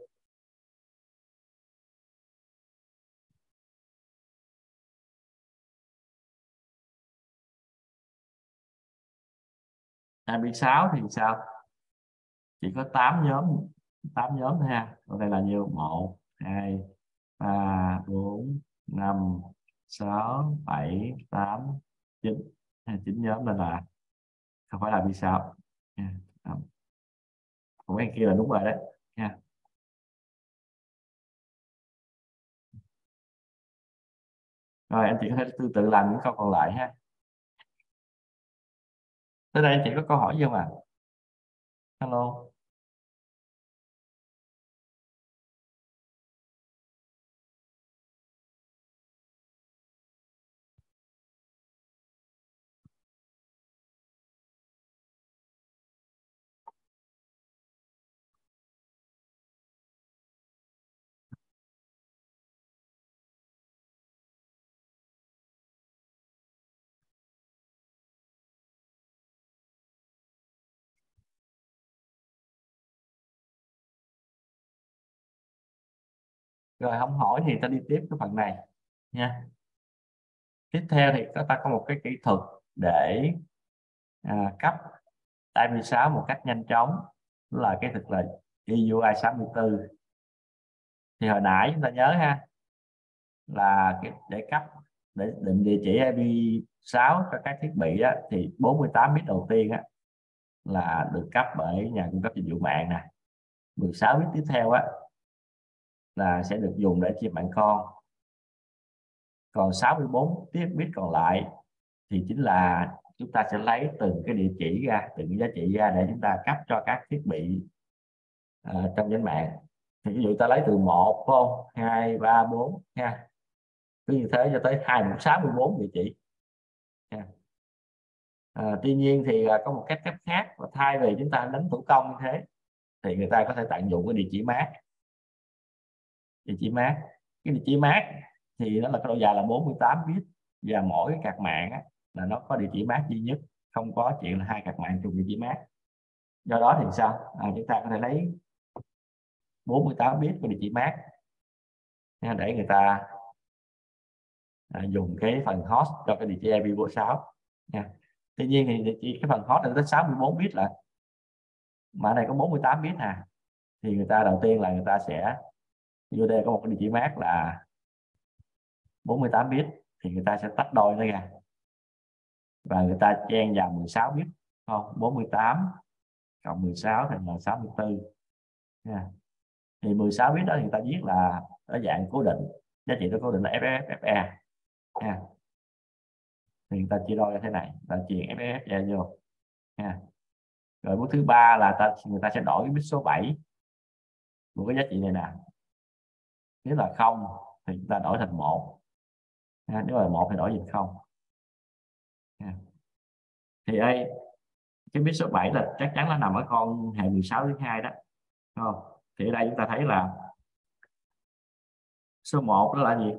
S1: IP6 thì sao? Chỉ có 8 nhóm, 8 nhóm thôi ha. Còn đây là nhiêu? 1 2 3 4 5 6 7 8 9, 9 nhóm nên là không phải là IP6 nha. Còn cái kia là đúng rồi đấy nha. Rồi anh chị có thể tự làm những câu còn lại ha. Tới đây anh chị có câu hỏi gì không ạ? Hello. Rồi không hỏi thì ta đi tiếp cái phần này nha. Tiếp theo thì ta có một cái kỹ thuật để cấp IP6 một cách nhanh chóng, đó là cái thuật là EUI 64. Thì hồi nãy chúng ta nhớ ha, là để cấp, để định địa chỉ IP6 cho các thiết bị á, thì 48 bit đầu tiên á, là được cấp bởi nhà cung cấp dịch vụ mạng nè. 16 bit tiếp theo á, là sẽ được dùng để chia mạng con. Còn 64 bit còn lại thì chính là chúng ta sẽ lấy từng cái địa chỉ ra, từng cái giá trị ra để chúng ta cấp cho các thiết bị trong danh mạng. Thì ví dụ ta lấy từ 1 không 2 3 4 nha, cứ như thế cho tới 264 địa chỉ nha. Tuy nhiên thì có một cách cấp khác, và thay vì chúng ta đánh thủ công như thế thì người ta có thể tận dụng cái địa chỉ mát. Địa chỉ mát, cái địa chỉ mát thì nó là cái độ dài là 48 bit, và mỗi cái card mạng á, là nó có địa chỉ mát duy nhất. không có chuyện là hai card mạng trùng địa chỉ MAC. Do đó thì sao? Chúng ta có thể lấy 48 bit của địa chỉ MAC để người ta dùng cái phần host cho cái địa chỉ IP port 6 nha. Tuy nhiên thì cái phần host là tới 64 bit lại, mà ở đây có 48 bit thì người ta đầu tiên là người ta sẽ vô đây có một cái địa chỉ MAC là 48 bit thì người ta sẽ tách đôi nó ra và người ta chen vào 16 bit, không 48 cộng 16 thành là 64 nha. Thì 16 bit đó thì người ta viết là ở dạng cố định, giá trị nó cố định là FFFE nha. Thì người ta chia đôi như thế này, ta truyền FFFE vô nha. Rồi bước thứ ba là người ta sẽ đổi cái bit số 7 của cái giá trị này nè. Nếu là 0 thì chúng ta đổi thành 1. Nếu là 1 thì đổi thành 0. Thì đây cái bit số 7 là chắc chắn là nằm ở con hệ 16 thứ hai đó. Đúng không? Thì ở đây chúng ta thấy là số 1 đó là gì?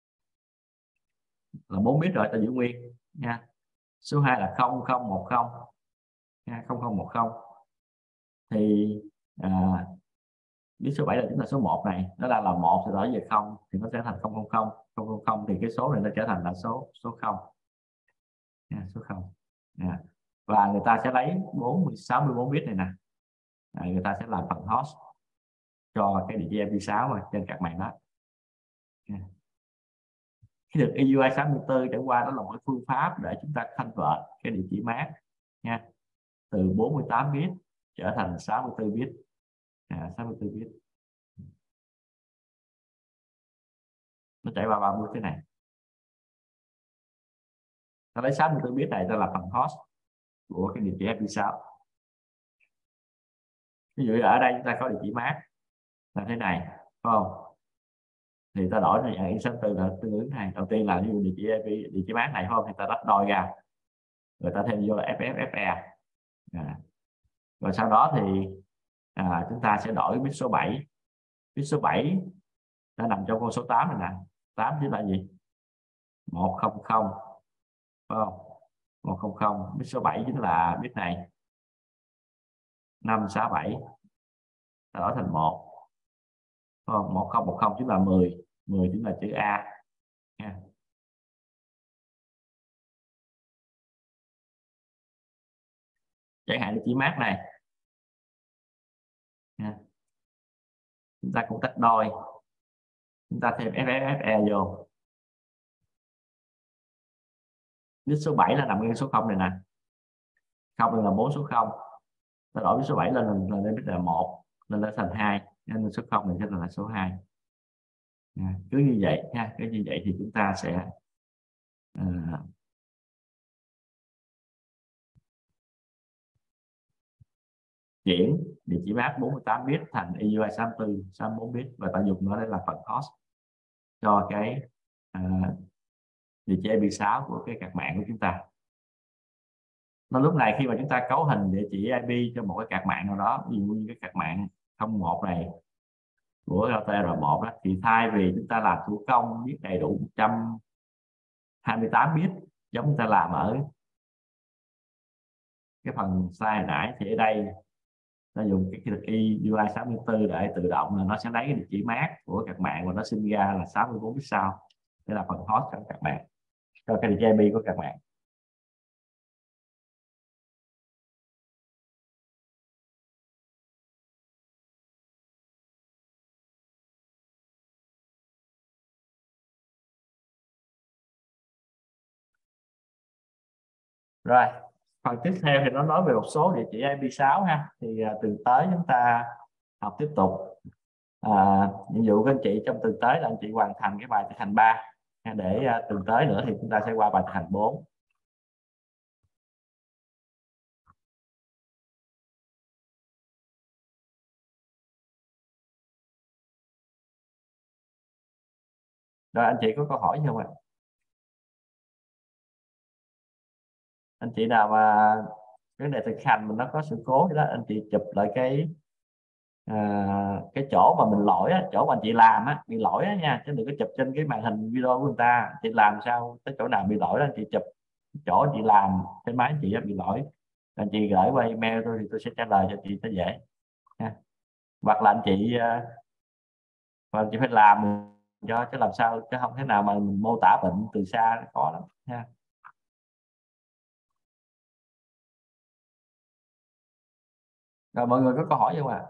S1: Là 4 bit rồi, ta giữ nguyên nha. Số 2 là 0010 nha, 0010. Thì bit số 7 là chính là số 1 này, nó đang là 1 thì đổi về 0 thì nó sẽ thành 000. 000 thì cái số này nó trở thành là số 0 nha, số 0 nha. Và người ta sẽ lấy 64 bit này nè, người ta sẽ làm phần host cho cái địa chỉ IP6 trên các mạng đó. Khi được EUI 64 trải qua, đó là một cái phương pháp để chúng ta convert cái địa chỉ MAC nha, từ 48 bit trở thành 64 bit. 64 bit nó trải qua 3 bước thế này. Ta lấy 64 bit này ta là phần host của cái địa chỉ IP6. Ví dụ ở đây chúng ta có địa chỉ MAC là thế này, phải không? Thì ta đổi này in64 là tương ứng này. Đầu tiên là ví dụ địa chỉ IP, địa chỉ MAC này, không thì ta tách đôi ra rồi ta thêm vô FFFE. Rồi sau đó thì chúng ta sẽ đổi bit số 7. Bit số 7 nó nằm trong con số 8 này nè. 8 chính là gì? 100, phải không? 100. Bit số 7 chính là bit này 567, ta đổi thành 1. 1010 chính là 10, 10 chính là chữ A nha. Chẳng hạn địa chỉ MAC này nha. Chúng ta cũng tách đôi, chúng ta thêm FFFE vô. Bit số 7 là nằm ngay số 0 này nè, 0 là 4 số 0, ta đổi bit số 7 lên bit là 1 nên nó thành 2, nên số 0 này sẽ là số 2. Cứ như vậy ha, cứ như vậy thì chúng ta sẽ chuyển địa chỉ MAC 48 bit thành EUI 64, 64 bit và ta dùng nó để là phần host cho cái địa chỉ IP6 của cái card mạng của chúng ta. Nó lúc này khi mà chúng ta cấu hình địa chỉ IP cho một cái card mạng nào đó, ví dụ như cái card mạng 01 này của router R1 đó, thì thay vì chúng ta làm thủ công viết đầy đủ 128 bit giống chúng ta làm ở cái phần slide hồi nãy, thì ở đây nó dùng cái kỹ thuật EUI 64 để tự động là nó sẽ lấy cái địa chỉ MAC của các bạn và nó sinh ra là 64 bit sau. Đây là phần host cho các bạn, cho cái địa chỉ IP của các bạn. Rồi, phần tiếp theo thì nó nói về một số địa chỉ IP6 ha. Thì tuần tới chúng ta học tiếp tục. Nhiệm vụ của anh chị trong tuần tới là anh chị hoàn thành cái bài thực hành 3 để tuần tới nữa thì chúng ta sẽ qua bài thực hành 4. Rồi anh chị có câu hỏi gì không ạ? Anh chị nào mà cái đề thực hành mình nó có sự cố gì đó, anh chị chụp lại cái chỗ mà mình lỗi á, chỗ mà anh chị làm á bị lỗi á nha, chứ đừng có chụp trên cái màn hình video của người ta. Anh chị làm sao tới chỗ nào bị lỗi đó anh chị chụp chỗ chị làm trên máy chị bị lỗi, anh chị gửi qua email tôi thì tôi sẽ trả lời cho chị nó dễ ha. Hoặc là anh chị và chị phải làm cho chứ làm sao, chứ không thể nào mà mình mô tả bệnh từ xa, khó lắm ha. Rồi mọi người có câu hỏi không ạ?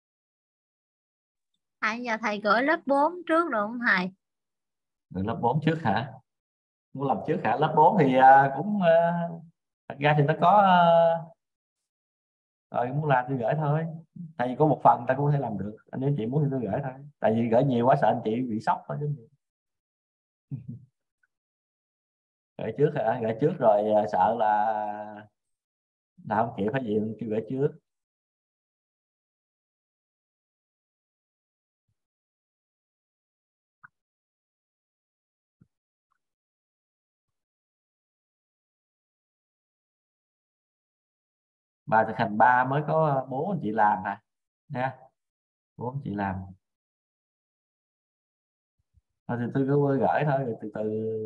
S3: Giờ thầy gửi lớp 4 trước được không thầy?
S1: Rồi lớp 4 trước hả? Muốn làm trước hả? Lớp 4 thì cũng thật ra thì nó có rồi muốn làm thì gửi thôi, tại vì có một phần ta cũng có thể làm được, anh nếu chị muốn thì tôi gửi thôi, tại vì gửi nhiều quá sợ anh chị bị sốc thôi chứ. Gửi trước hả? Gửi trước rồi sợ là không kịp phải gì kêu gửi trước. Bài thực hành 3 mới có 4 anh chị làm hả nha, 4 anh chị làm thôi thì tôi cứ gửi thôi rồi từ từ.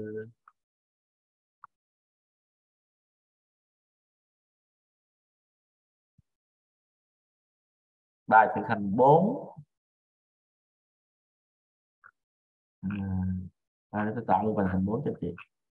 S1: Bài thực hành 4 tôi tạo luôn bài thực hành 4 cho chị.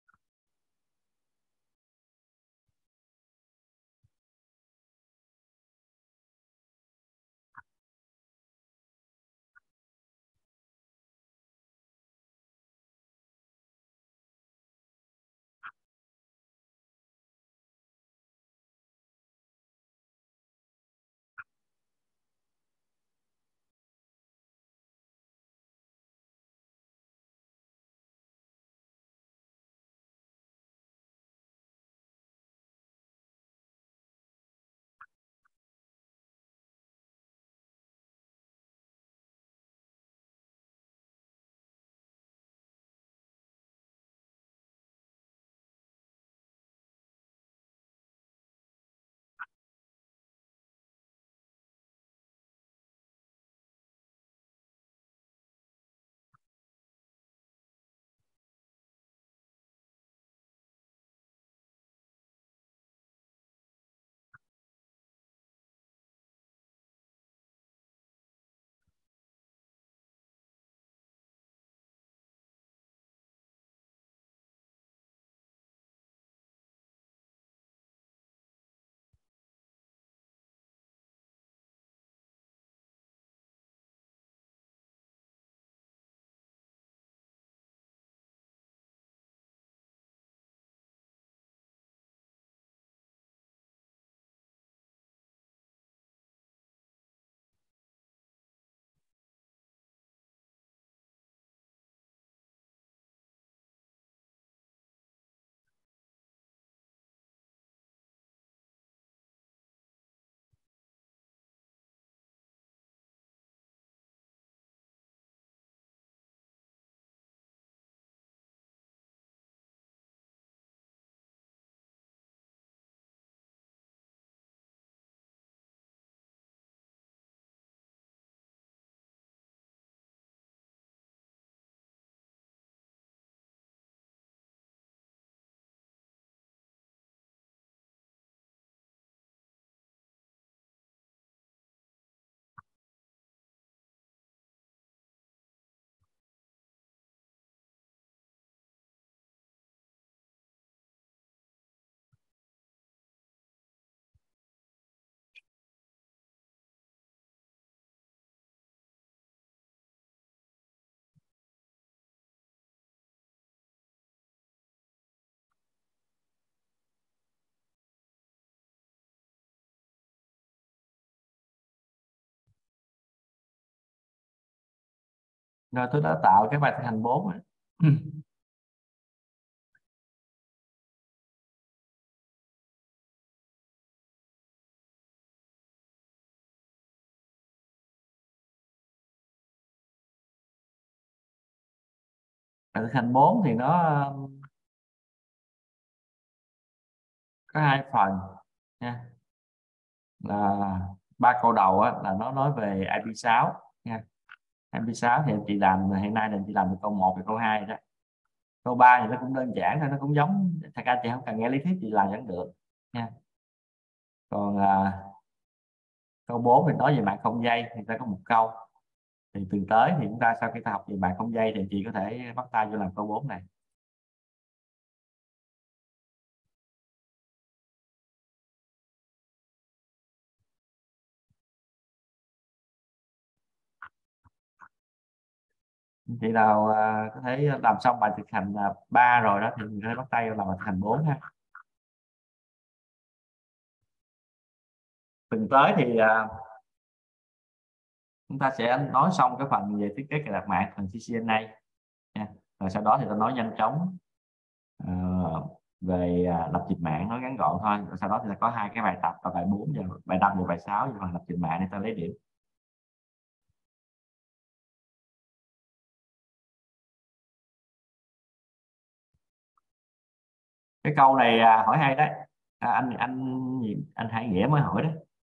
S1: Rồi tôi đã tạo cái bài thực hành 4 rồi. Bài thực hành 4 thì nó có 2 phần nha, là 3 câu đầu á, là nó nói về IP6 nha. IP6 thì chị làm hiện nay là chị làm được câu 1 và câu 2 đó, Câu 3 thì nó cũng đơn giản thôi, nó cũng giống, các anh chị không cần nghe lý thuyết gì làm vẫn được nha. Còn câu 4 thì nói về mạng không dây thì ta có một câu. Thì tuần tới thì chúng ta sau khi ta học về mạng không dây thì chị có thể bắt tay vô làm câu 4 này. Chị nào có thể làm xong bài thực hành 3 rồi đó thì mình có thể bắt tay vào làm bài thực hành 4 ha. Tuần tới thì chúng ta sẽ nói xong cái phần về thiết kế cài đặt mạng, phần CCNA nha. Rồi sau đó thì ta nói nhanh chóng về lập trình mạng, nói ngắn gọn thôi. Rồi sau đó thì ta có 2 cái bài tập, và bài 4 và bài 5 và bài 6 về phần lập trình mạng để ta lấy điểm. Cái câu này hỏi hay đấy. Anh Hải Nghĩa mới hỏi đấy.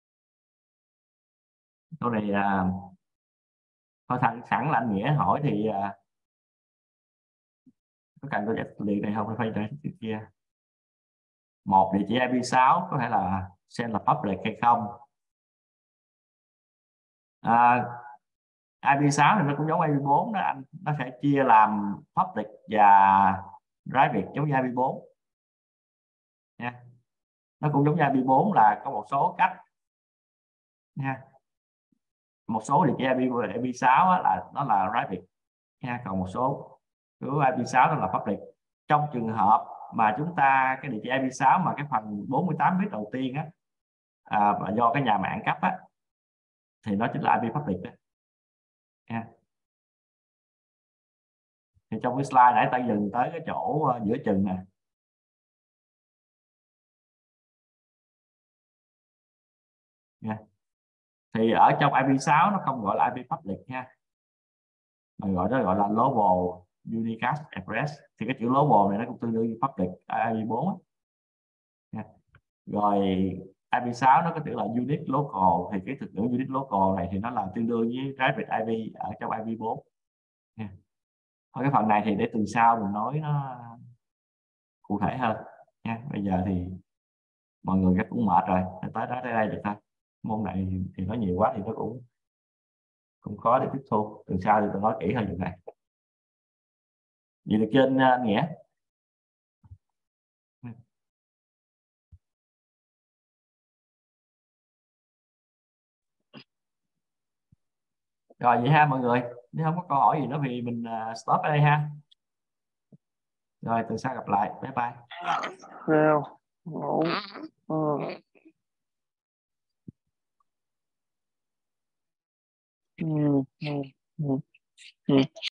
S1: Câu này thôi sẵn là anh Nghĩa hỏi thì có cần tôi giải thích liền này không, phải giải thích kia. Một, địa chỉ IP6 có thể là xem là public hay không. IP6 thì nó cũng giống IP4 đó anh, nó sẽ chia làm public và private giống như IP4 nha. Nó cũng giống như IP4 là có một số cách nha. Một số địa chỉ IP6 là nó là private nha, còn một số của IP6 nó là public. Trong trường hợp mà chúng ta cái địa chỉ IP6 mà cái phần 48 bit đầu tiên và do cái nhà mạng cấp thì nó chính là IP public đó nha. Thì trong cái slide nãy ta dừng tới cái chỗ giữa chừng nè. Nha. Thì ở trong IP6 nó không gọi là IP public nha, mà gọi là global unicast address. Thì cái chữ global này nó cũng tương đương với public IP4 nha. Rồi IP6 nó có chữ là unique local, thì cái thuật ngữ unique local này thì nó là tương đương với private IP ở trong IP4 nha. Thôi cái phần này thì để tuần sau mình nói nó cụ thể hơn nha. Bây giờ thì mọi người chắc cũng mệt rồi, tới đó tới đây được thôi. Môn này thì nói nhiều quá thì nó cũng khó để tiếp thu. Tuần sau thì tôi nói kỹ hơn chuyện này. Vậy được trên Nghĩa. Rồi vậy ha mọi người, nếu không có câu hỏi gì nữa thì mình stop ở đây ha. Rồi tuần sau gặp lại, bye bye.
S4: Nào, ngủ. Ừ.